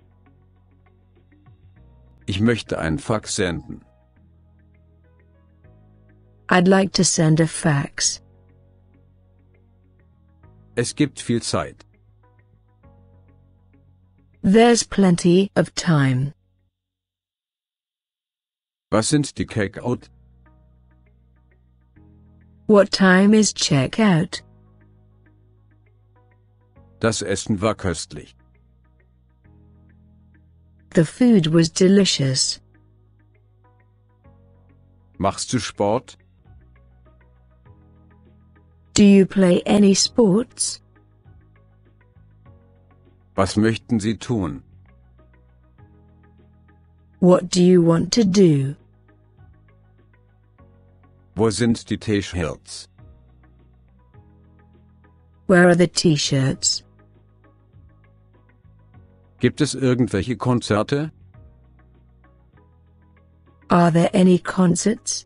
Speaker 1: Ich möchte ein Fax senden.
Speaker 2: I'd like to send a fax.
Speaker 1: Es gibt viel Zeit.
Speaker 2: There's plenty of time.
Speaker 1: Was sind die Checkout?
Speaker 2: What time is checkout?
Speaker 1: Das Essen war köstlich.
Speaker 2: The food was delicious.
Speaker 1: Machst du Sport?
Speaker 2: Do you play any sports?
Speaker 1: Was möchten Sie tun?
Speaker 2: What do you want to do?
Speaker 1: Wo sind die T-Shirts?
Speaker 2: Where are the T-shirts?
Speaker 1: Gibt es irgendwelche Konzerte?
Speaker 2: Are there any concerts?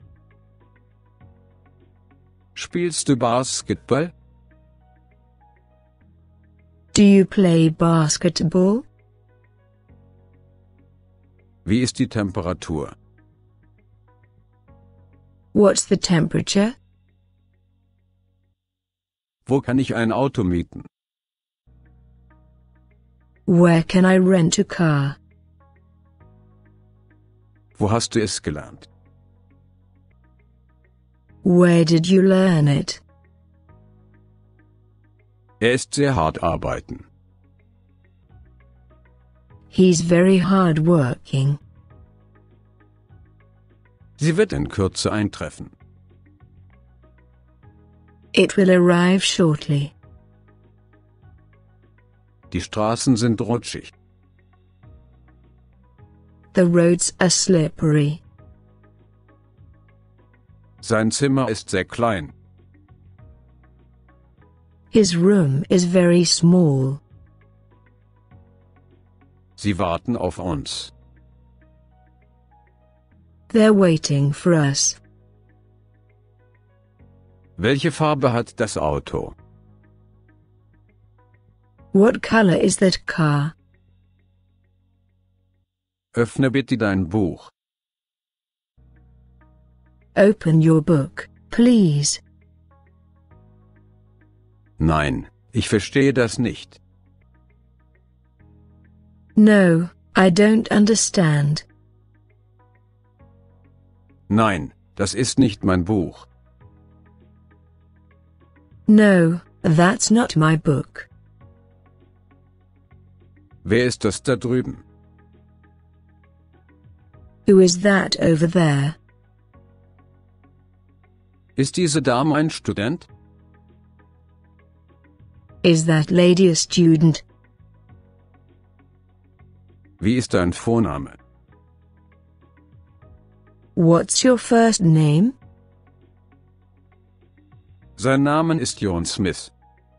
Speaker 1: Spielst du Basketball?
Speaker 2: Do you play basketball?
Speaker 1: Wie ist die Temperatur?
Speaker 2: What's the temperature?
Speaker 1: Wo kann ich ein Auto mieten?
Speaker 2: Where can I rent a car?
Speaker 1: Wo hast du es gelernt?
Speaker 2: Where did you learn it?
Speaker 1: Ist sehr hart arbeiten.
Speaker 2: He's very hard working.
Speaker 1: Sie wird in Kürze eintreffen.
Speaker 2: It will arrive shortly.
Speaker 1: Die Straßen sind rutschig.
Speaker 2: The roads are slippery.
Speaker 1: Sein Zimmer ist sehr klein.
Speaker 2: His room is very small.
Speaker 1: Sie warten auf uns.
Speaker 2: They're waiting for us.
Speaker 1: Welche Farbe hat das Auto?
Speaker 2: What color is that car?
Speaker 1: Öffne bitte dein Buch.
Speaker 2: Open your book, please.
Speaker 1: Nein, ich verstehe das nicht.
Speaker 2: No, I don't understand.
Speaker 1: Nein, das ist nicht mein Buch.
Speaker 2: No, that's not my book.
Speaker 1: Wer ist das da drüben?
Speaker 2: Who is that over there?
Speaker 1: Ist diese Dame ein Student?
Speaker 2: Is that lady a student?
Speaker 1: Wie ist dein Vorname?
Speaker 2: What's your first name?
Speaker 1: Sein Name ist John Smith.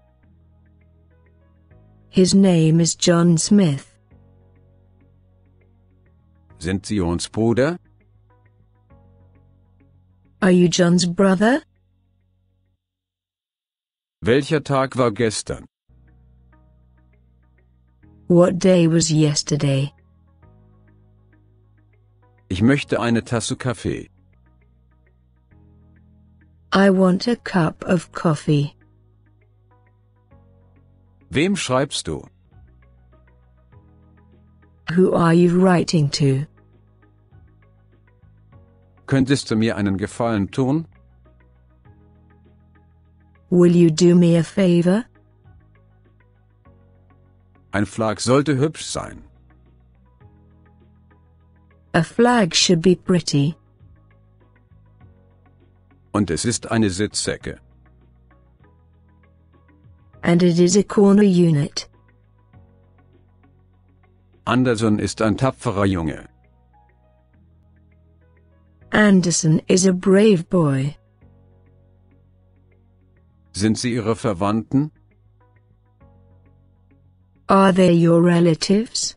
Speaker 2: His name is John Smith.
Speaker 1: Sind Sie Johns Bruder?
Speaker 2: Are you John's brother?
Speaker 1: Welcher Tag war gestern?
Speaker 2: What day was yesterday?
Speaker 1: Ich möchte eine Tasse Kaffee.
Speaker 2: I want a cup of coffee.
Speaker 1: Wem schreibst du?
Speaker 2: Who are you writing to?
Speaker 1: Könntest du mir einen Gefallen tun?
Speaker 2: Will you do me a favor?
Speaker 1: Ein Flag sollte hübsch sein.
Speaker 2: A flag should be pretty.
Speaker 1: Und es ist eine Sitzsäcke.
Speaker 2: And it is a corner unit.
Speaker 1: Anderson ist ein tapferer Junge.
Speaker 2: Anderson is a brave boy.
Speaker 1: Sind sie Ihre Verwandten?
Speaker 2: Are they your relatives?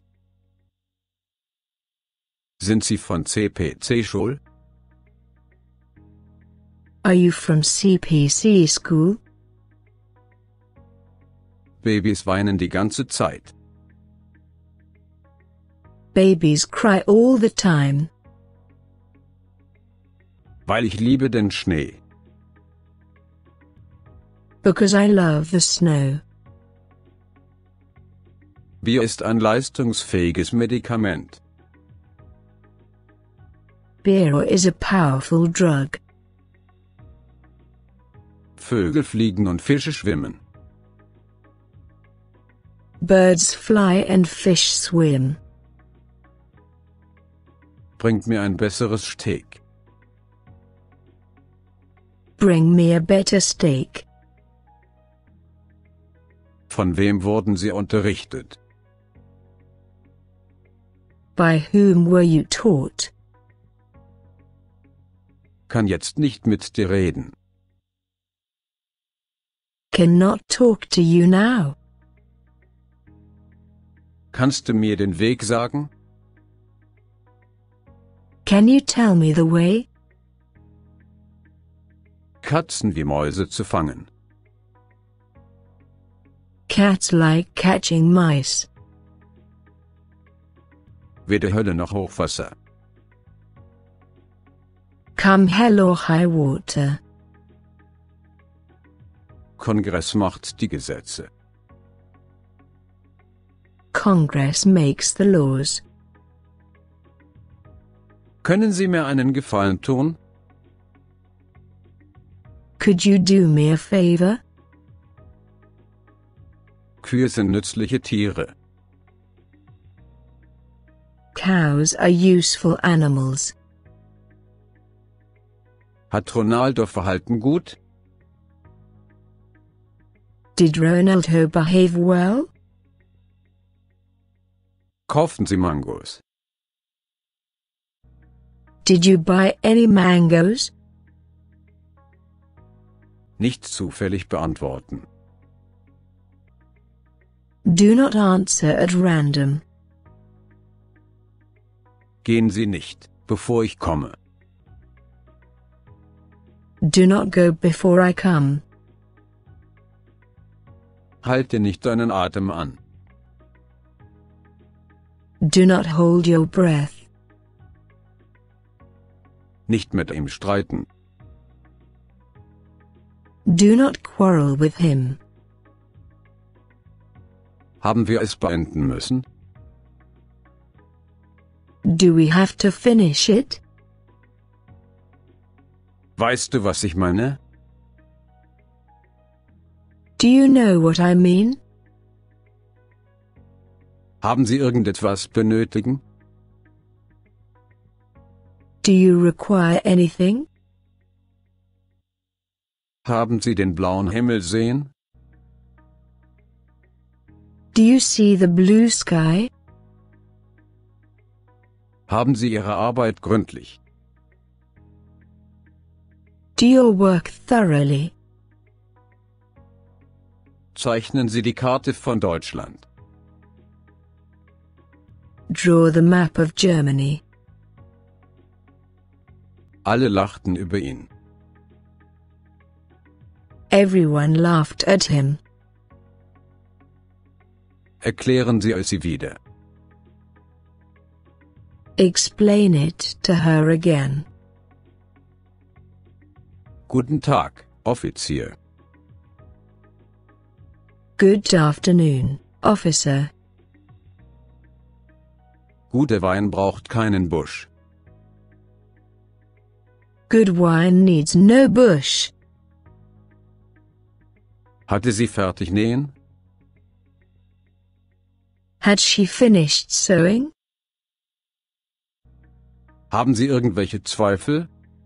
Speaker 1: Sind sie von CPC Schul?
Speaker 2: Are you from CPC school?
Speaker 1: Babys weinen die ganze Zeit.
Speaker 2: Babies cry all the time.
Speaker 1: Weil ich liebe den Schnee.
Speaker 2: Because I love the snow.
Speaker 1: Bier ist ein leistungsfähiges Medikament.
Speaker 2: Beer is a powerful drug.
Speaker 1: Vögel fliegen und Fische schwimmen.
Speaker 2: Birds fly and fish swim.
Speaker 1: Bringt mir ein besseres Steak.
Speaker 2: Bring me a better steak.
Speaker 1: Von wem wurden Sie unterrichtet?
Speaker 2: By whom were you taught?
Speaker 1: Kann jetzt nicht mit dir reden.
Speaker 2: Cannot talk to you now.
Speaker 1: Kannst du mir den Weg sagen?
Speaker 2: Can you tell me the way?
Speaker 1: Katzen wie Mäuse zu fangen.
Speaker 2: Cats like catching mice.
Speaker 1: Weder Hölle noch Hochwasser.
Speaker 2: Come hell or high water.
Speaker 1: Kongress macht die Gesetze.
Speaker 2: Congress makes the laws.
Speaker 1: Können Sie mir einen Gefallen tun?
Speaker 2: Could you do me a favor?
Speaker 1: Kühe sind nützliche Tiere.
Speaker 2: Cows are useful animals.
Speaker 1: Hat Ronaldo Verhalten gut?
Speaker 2: Did Ronaldo behave well?
Speaker 1: Kauften Sie Mangos?
Speaker 2: Did you buy any mangoes?
Speaker 1: Nicht zufällig beantworten.
Speaker 2: Do not answer at random.
Speaker 1: Gehen Sie nicht, bevor ich komme.
Speaker 2: Do not go before I come.
Speaker 1: Halte nicht deinen Atem an.
Speaker 2: Do not hold your breath.
Speaker 1: Nicht mit ihm streiten.
Speaker 2: Do not quarrel with him.
Speaker 1: Haben wir es beenden müssen?
Speaker 2: Do we have to finish it?
Speaker 1: Weißt du, was ich meine?
Speaker 2: Do you know what I mean?
Speaker 1: Haben Sie irgendetwas benötigen?
Speaker 2: Do you require anything?
Speaker 1: Haben Sie den blauen Himmel sehen?
Speaker 2: Do you see the blue sky?
Speaker 1: Haben Sie Ihre Arbeit gründlich?
Speaker 2: Do your work thoroughly?
Speaker 1: Zeichnen Sie die Karte von Deutschland.
Speaker 2: Draw the map of Germany.
Speaker 1: Alle lachten über ihn.
Speaker 2: Everyone laughed at him.
Speaker 1: Erklären Sie es sie wieder.
Speaker 2: Explain it to her again.
Speaker 1: Guten Tag, Offizier.
Speaker 2: Good afternoon, officer.
Speaker 1: Guter Wein braucht keinen Busch.
Speaker 2: Good wine needs no bush.
Speaker 1: Hatte sie fertig nähen?
Speaker 2: Had she finished sewing?
Speaker 1: Haben Sie irgendwelche Zweifel?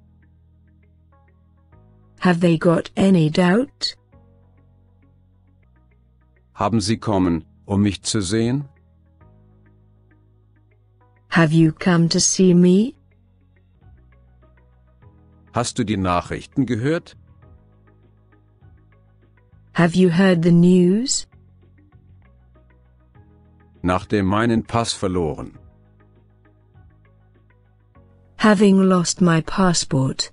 Speaker 2: Have they got any doubt?
Speaker 1: Haben Sie kommen, um mich zu sehen?
Speaker 2: Have you come to see me?
Speaker 1: Hast du die Nachrichten gehört?
Speaker 2: Have you heard the news?
Speaker 1: Nachdem meinen Pass verloren.
Speaker 2: Having lost my passport.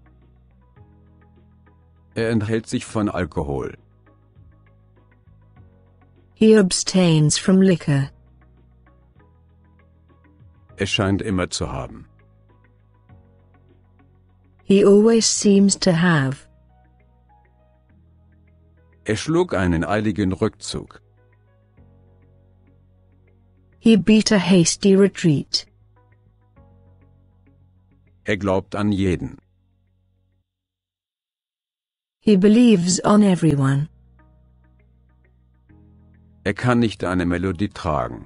Speaker 1: Enthält sich von Alkohol.
Speaker 2: He abstains from liquor.
Speaker 1: Scheint immer zu haben.
Speaker 2: He always seems to have.
Speaker 1: Schlug einen eiligen Rückzug.
Speaker 2: He beat a hasty retreat.
Speaker 1: Glaubt an jeden.
Speaker 2: He believes on everyone.
Speaker 1: Kann nicht eine Melodie tragen.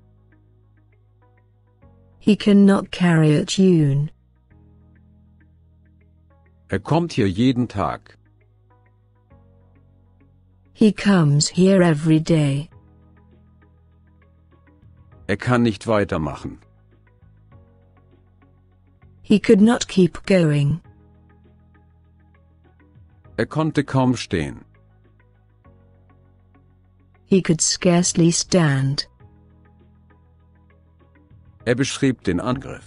Speaker 2: He cannot carry a tune.
Speaker 1: Kommt hier jeden Tag.
Speaker 2: He comes here every day.
Speaker 1: Kann nicht weitermachen.
Speaker 2: He could not keep going.
Speaker 1: Konnte kaum stehen.
Speaker 2: He could scarcely stand.
Speaker 1: Beschrieb den Angriff.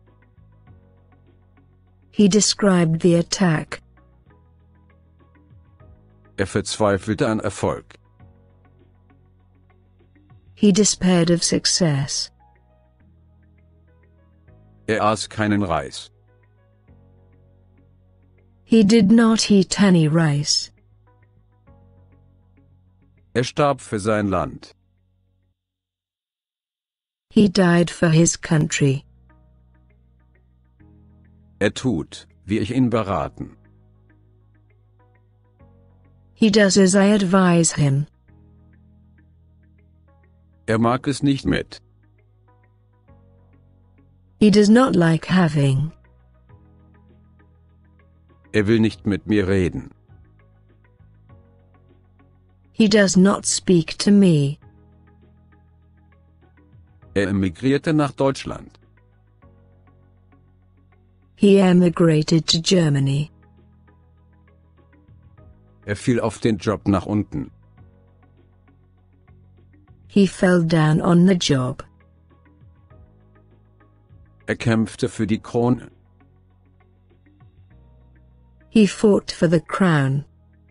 Speaker 2: He described the attack.
Speaker 1: Verzweifelte an Erfolg.
Speaker 2: He despaired of success.
Speaker 1: Aß keinen Reis.
Speaker 2: He did not eat any rice.
Speaker 1: Starb für sein Land.
Speaker 2: He died for his country.
Speaker 1: Tut, wie ich ihn beraten.
Speaker 2: He does as I advise him.
Speaker 1: Mag es nicht mit.
Speaker 2: He does not like having.
Speaker 1: Will nicht mit mir reden.
Speaker 2: He does not speak to me.
Speaker 1: Emigrierte nach Deutschland.
Speaker 2: He emigrated to Germany.
Speaker 1: Fiel auf den Job nach unten.
Speaker 2: He fell down on the job.
Speaker 1: Kämpfte für die Krone.
Speaker 2: He fought for the crown.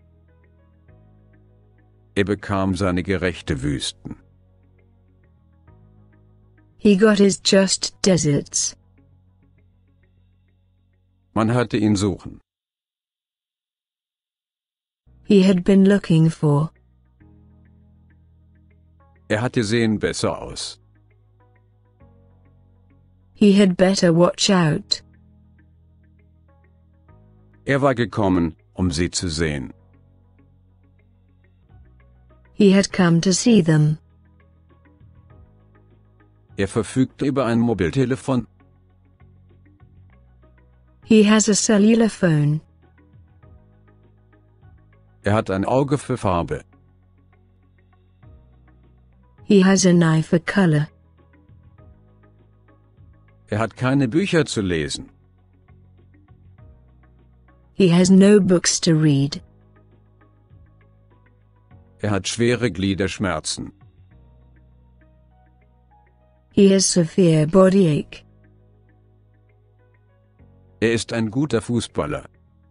Speaker 1: Bekam seine gerechte Wüsten.
Speaker 2: He got his just deserts.
Speaker 1: Man hatte ihn suchen.
Speaker 2: He had been looking for.
Speaker 1: Hatte sehen besser aus.
Speaker 2: He had better watch out.
Speaker 1: War gekommen, um sie zu sehen.
Speaker 2: He had come to see them.
Speaker 1: Verfügte über ein Mobiltelefon.
Speaker 2: He has a cellular phone.
Speaker 1: Hat ein Auge für Farbe.
Speaker 2: He has an eye for color.
Speaker 1: Hat keine Bücher zu lesen.
Speaker 2: He has no books to read.
Speaker 1: Hat schwere Gliederschmerzen.
Speaker 2: He has severe body ache.
Speaker 1: Er ist ein guter Fußballer.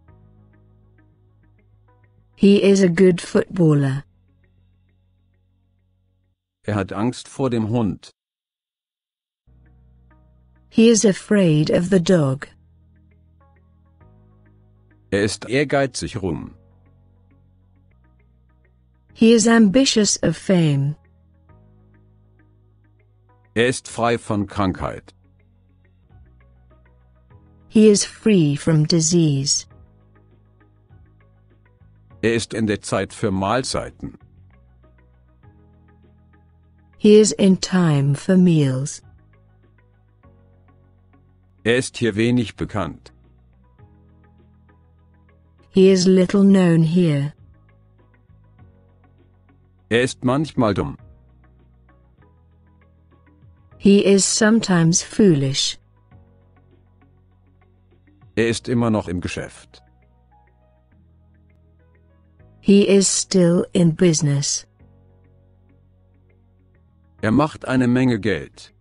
Speaker 2: He is a good footballer.
Speaker 1: Er hat Angst vor dem Hund.
Speaker 2: He is afraid of the dog.
Speaker 1: Er ist ehrgeizig rum.
Speaker 2: He is ambitious of fame.
Speaker 1: Er ist frei von Krankheit.
Speaker 2: He is free from disease.
Speaker 1: Er ist in der Zeit für Mahlzeiten.
Speaker 2: He is in time for meals.
Speaker 1: Er ist hier wenig bekannt.
Speaker 2: He is little known here.
Speaker 1: Er ist manchmal dumm.
Speaker 2: He is sometimes foolish.
Speaker 1: Er ist immer noch im Geschäft.
Speaker 2: He is still in business.
Speaker 1: Er macht eine Menge Geld.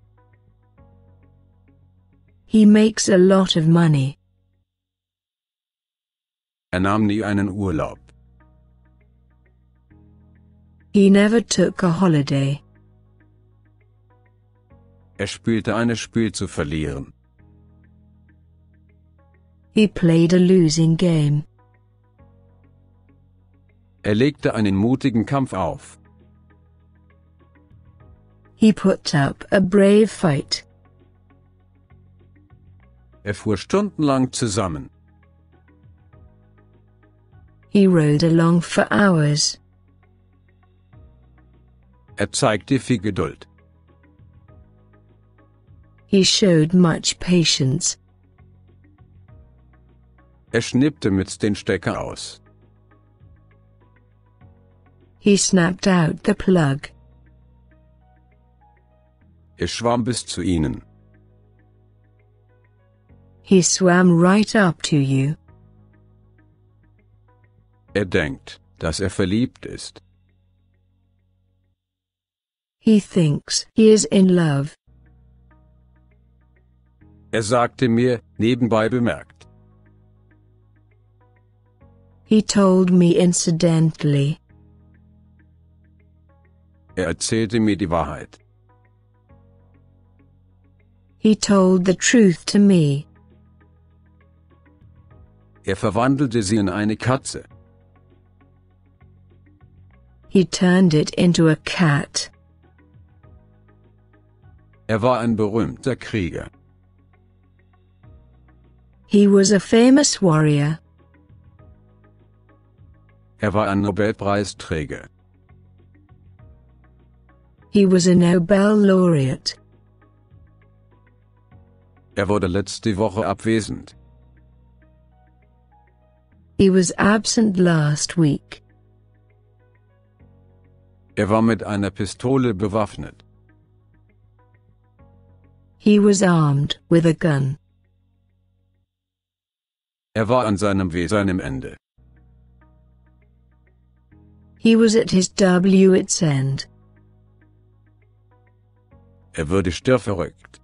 Speaker 2: He makes a lot of money.
Speaker 1: Er nahm nie einen Urlaub.
Speaker 2: He never took a holiday.
Speaker 1: Er spielte ein Spiel zu verlieren.
Speaker 2: He played a losing game.
Speaker 1: Er legte einen mutigen Kampf auf.
Speaker 2: He put up a brave fight.
Speaker 1: Er fuhr stundenlang zusammen.
Speaker 2: He rode along for hours.
Speaker 1: Er zeigte viel Geduld.
Speaker 2: He showed much patience.
Speaker 1: Er schnippte mit den Stecker aus.
Speaker 2: He snapped out the plug.
Speaker 1: Er schwamm bis zu ihnen.
Speaker 2: He swam right up to you.
Speaker 1: Er denkt, dass er verliebt ist.
Speaker 2: He thinks he is in love.
Speaker 1: Er sagte mir, nebenbei bemerkt.
Speaker 2: He told me incidentally.
Speaker 1: Er erzählte mir die Wahrheit.
Speaker 2: He told the truth to me.
Speaker 1: Er verwandelte sie in eine Katze.
Speaker 2: He turned it into a cat.
Speaker 1: Er war ein berühmter Krieger.
Speaker 2: He was a famous warrior.
Speaker 1: Er war ein Nobelpreisträger.
Speaker 2: He was a Nobel laureate.
Speaker 1: Er wurde letzte Woche abwesend.
Speaker 2: He was absent last week.
Speaker 1: Er war mit einer Pistole bewaffnet.
Speaker 2: He was armed with a gun.
Speaker 1: Er war an seinem Ende.
Speaker 2: He was at his wit's end.
Speaker 1: Er würde störverrückt.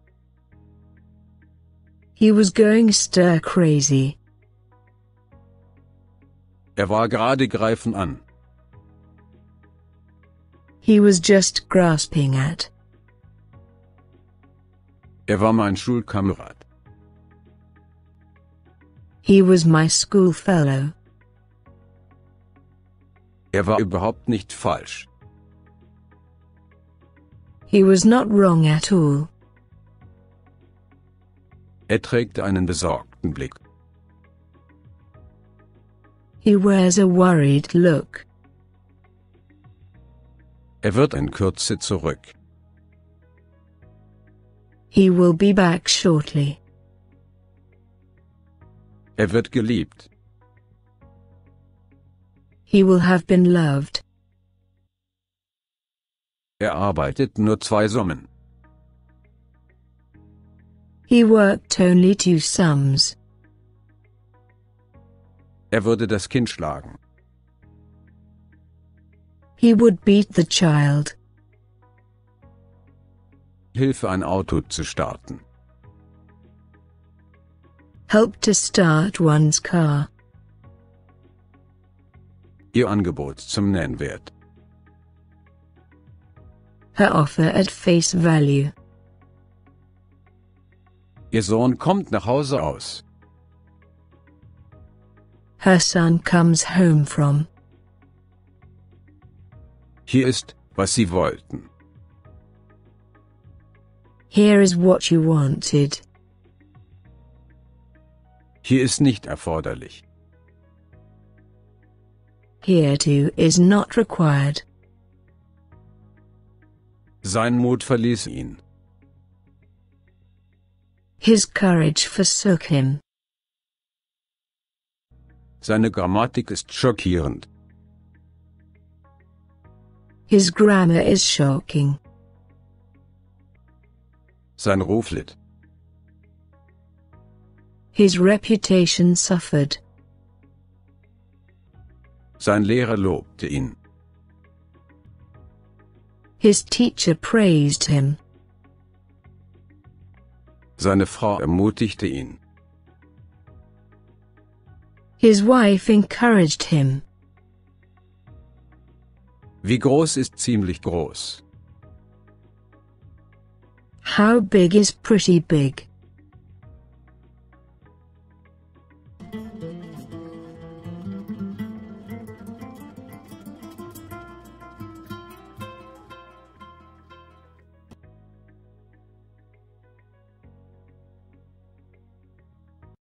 Speaker 2: He was going stir crazy.
Speaker 1: Er war gerade greifen an.
Speaker 2: He was just grasping at.
Speaker 1: Er war mein Schulkamerad.
Speaker 2: He was my schoolfellow.
Speaker 1: Er war überhaupt nicht falsch.
Speaker 2: He was not wrong at all.
Speaker 1: Er trägt einen besorgten Blick.
Speaker 2: He wears a worried look.
Speaker 1: Er wird in Kürze zurück.
Speaker 2: He will be back shortly.
Speaker 1: Er wird geliebt.
Speaker 2: He will have been loved.
Speaker 1: Er arbeitet nur 2 Summen.
Speaker 2: He worked only 2 sums.
Speaker 1: Er würde das Kind schlagen.
Speaker 2: He would beat the child.
Speaker 1: Hilfe, ein Auto zu starten.
Speaker 2: Help to start one's car.
Speaker 1: Ihr Angebot zum Nennwert.
Speaker 2: Her offer at face value.
Speaker 1: Ihr Sohn kommt nach Hause aus.
Speaker 2: Her son comes home from.
Speaker 1: Hier ist, was Sie wollten.
Speaker 2: Here is what you wanted.
Speaker 1: Hier ist nicht erforderlich.
Speaker 2: Here too is not required.
Speaker 1: Sein Mut verließ ihn.
Speaker 2: His courage forsook him.
Speaker 1: Seine Grammatik ist schockierend.
Speaker 2: His grammar is shocking.
Speaker 1: Sein Ruf litt.
Speaker 2: His reputation suffered.
Speaker 1: Sein Lehrer lobte ihn.
Speaker 2: His teacher praised him.
Speaker 1: Seine Frau ermutigte ihn.
Speaker 2: His wife encouraged him.
Speaker 1: Wie groß ist ziemlich groß?
Speaker 2: How big is pretty big?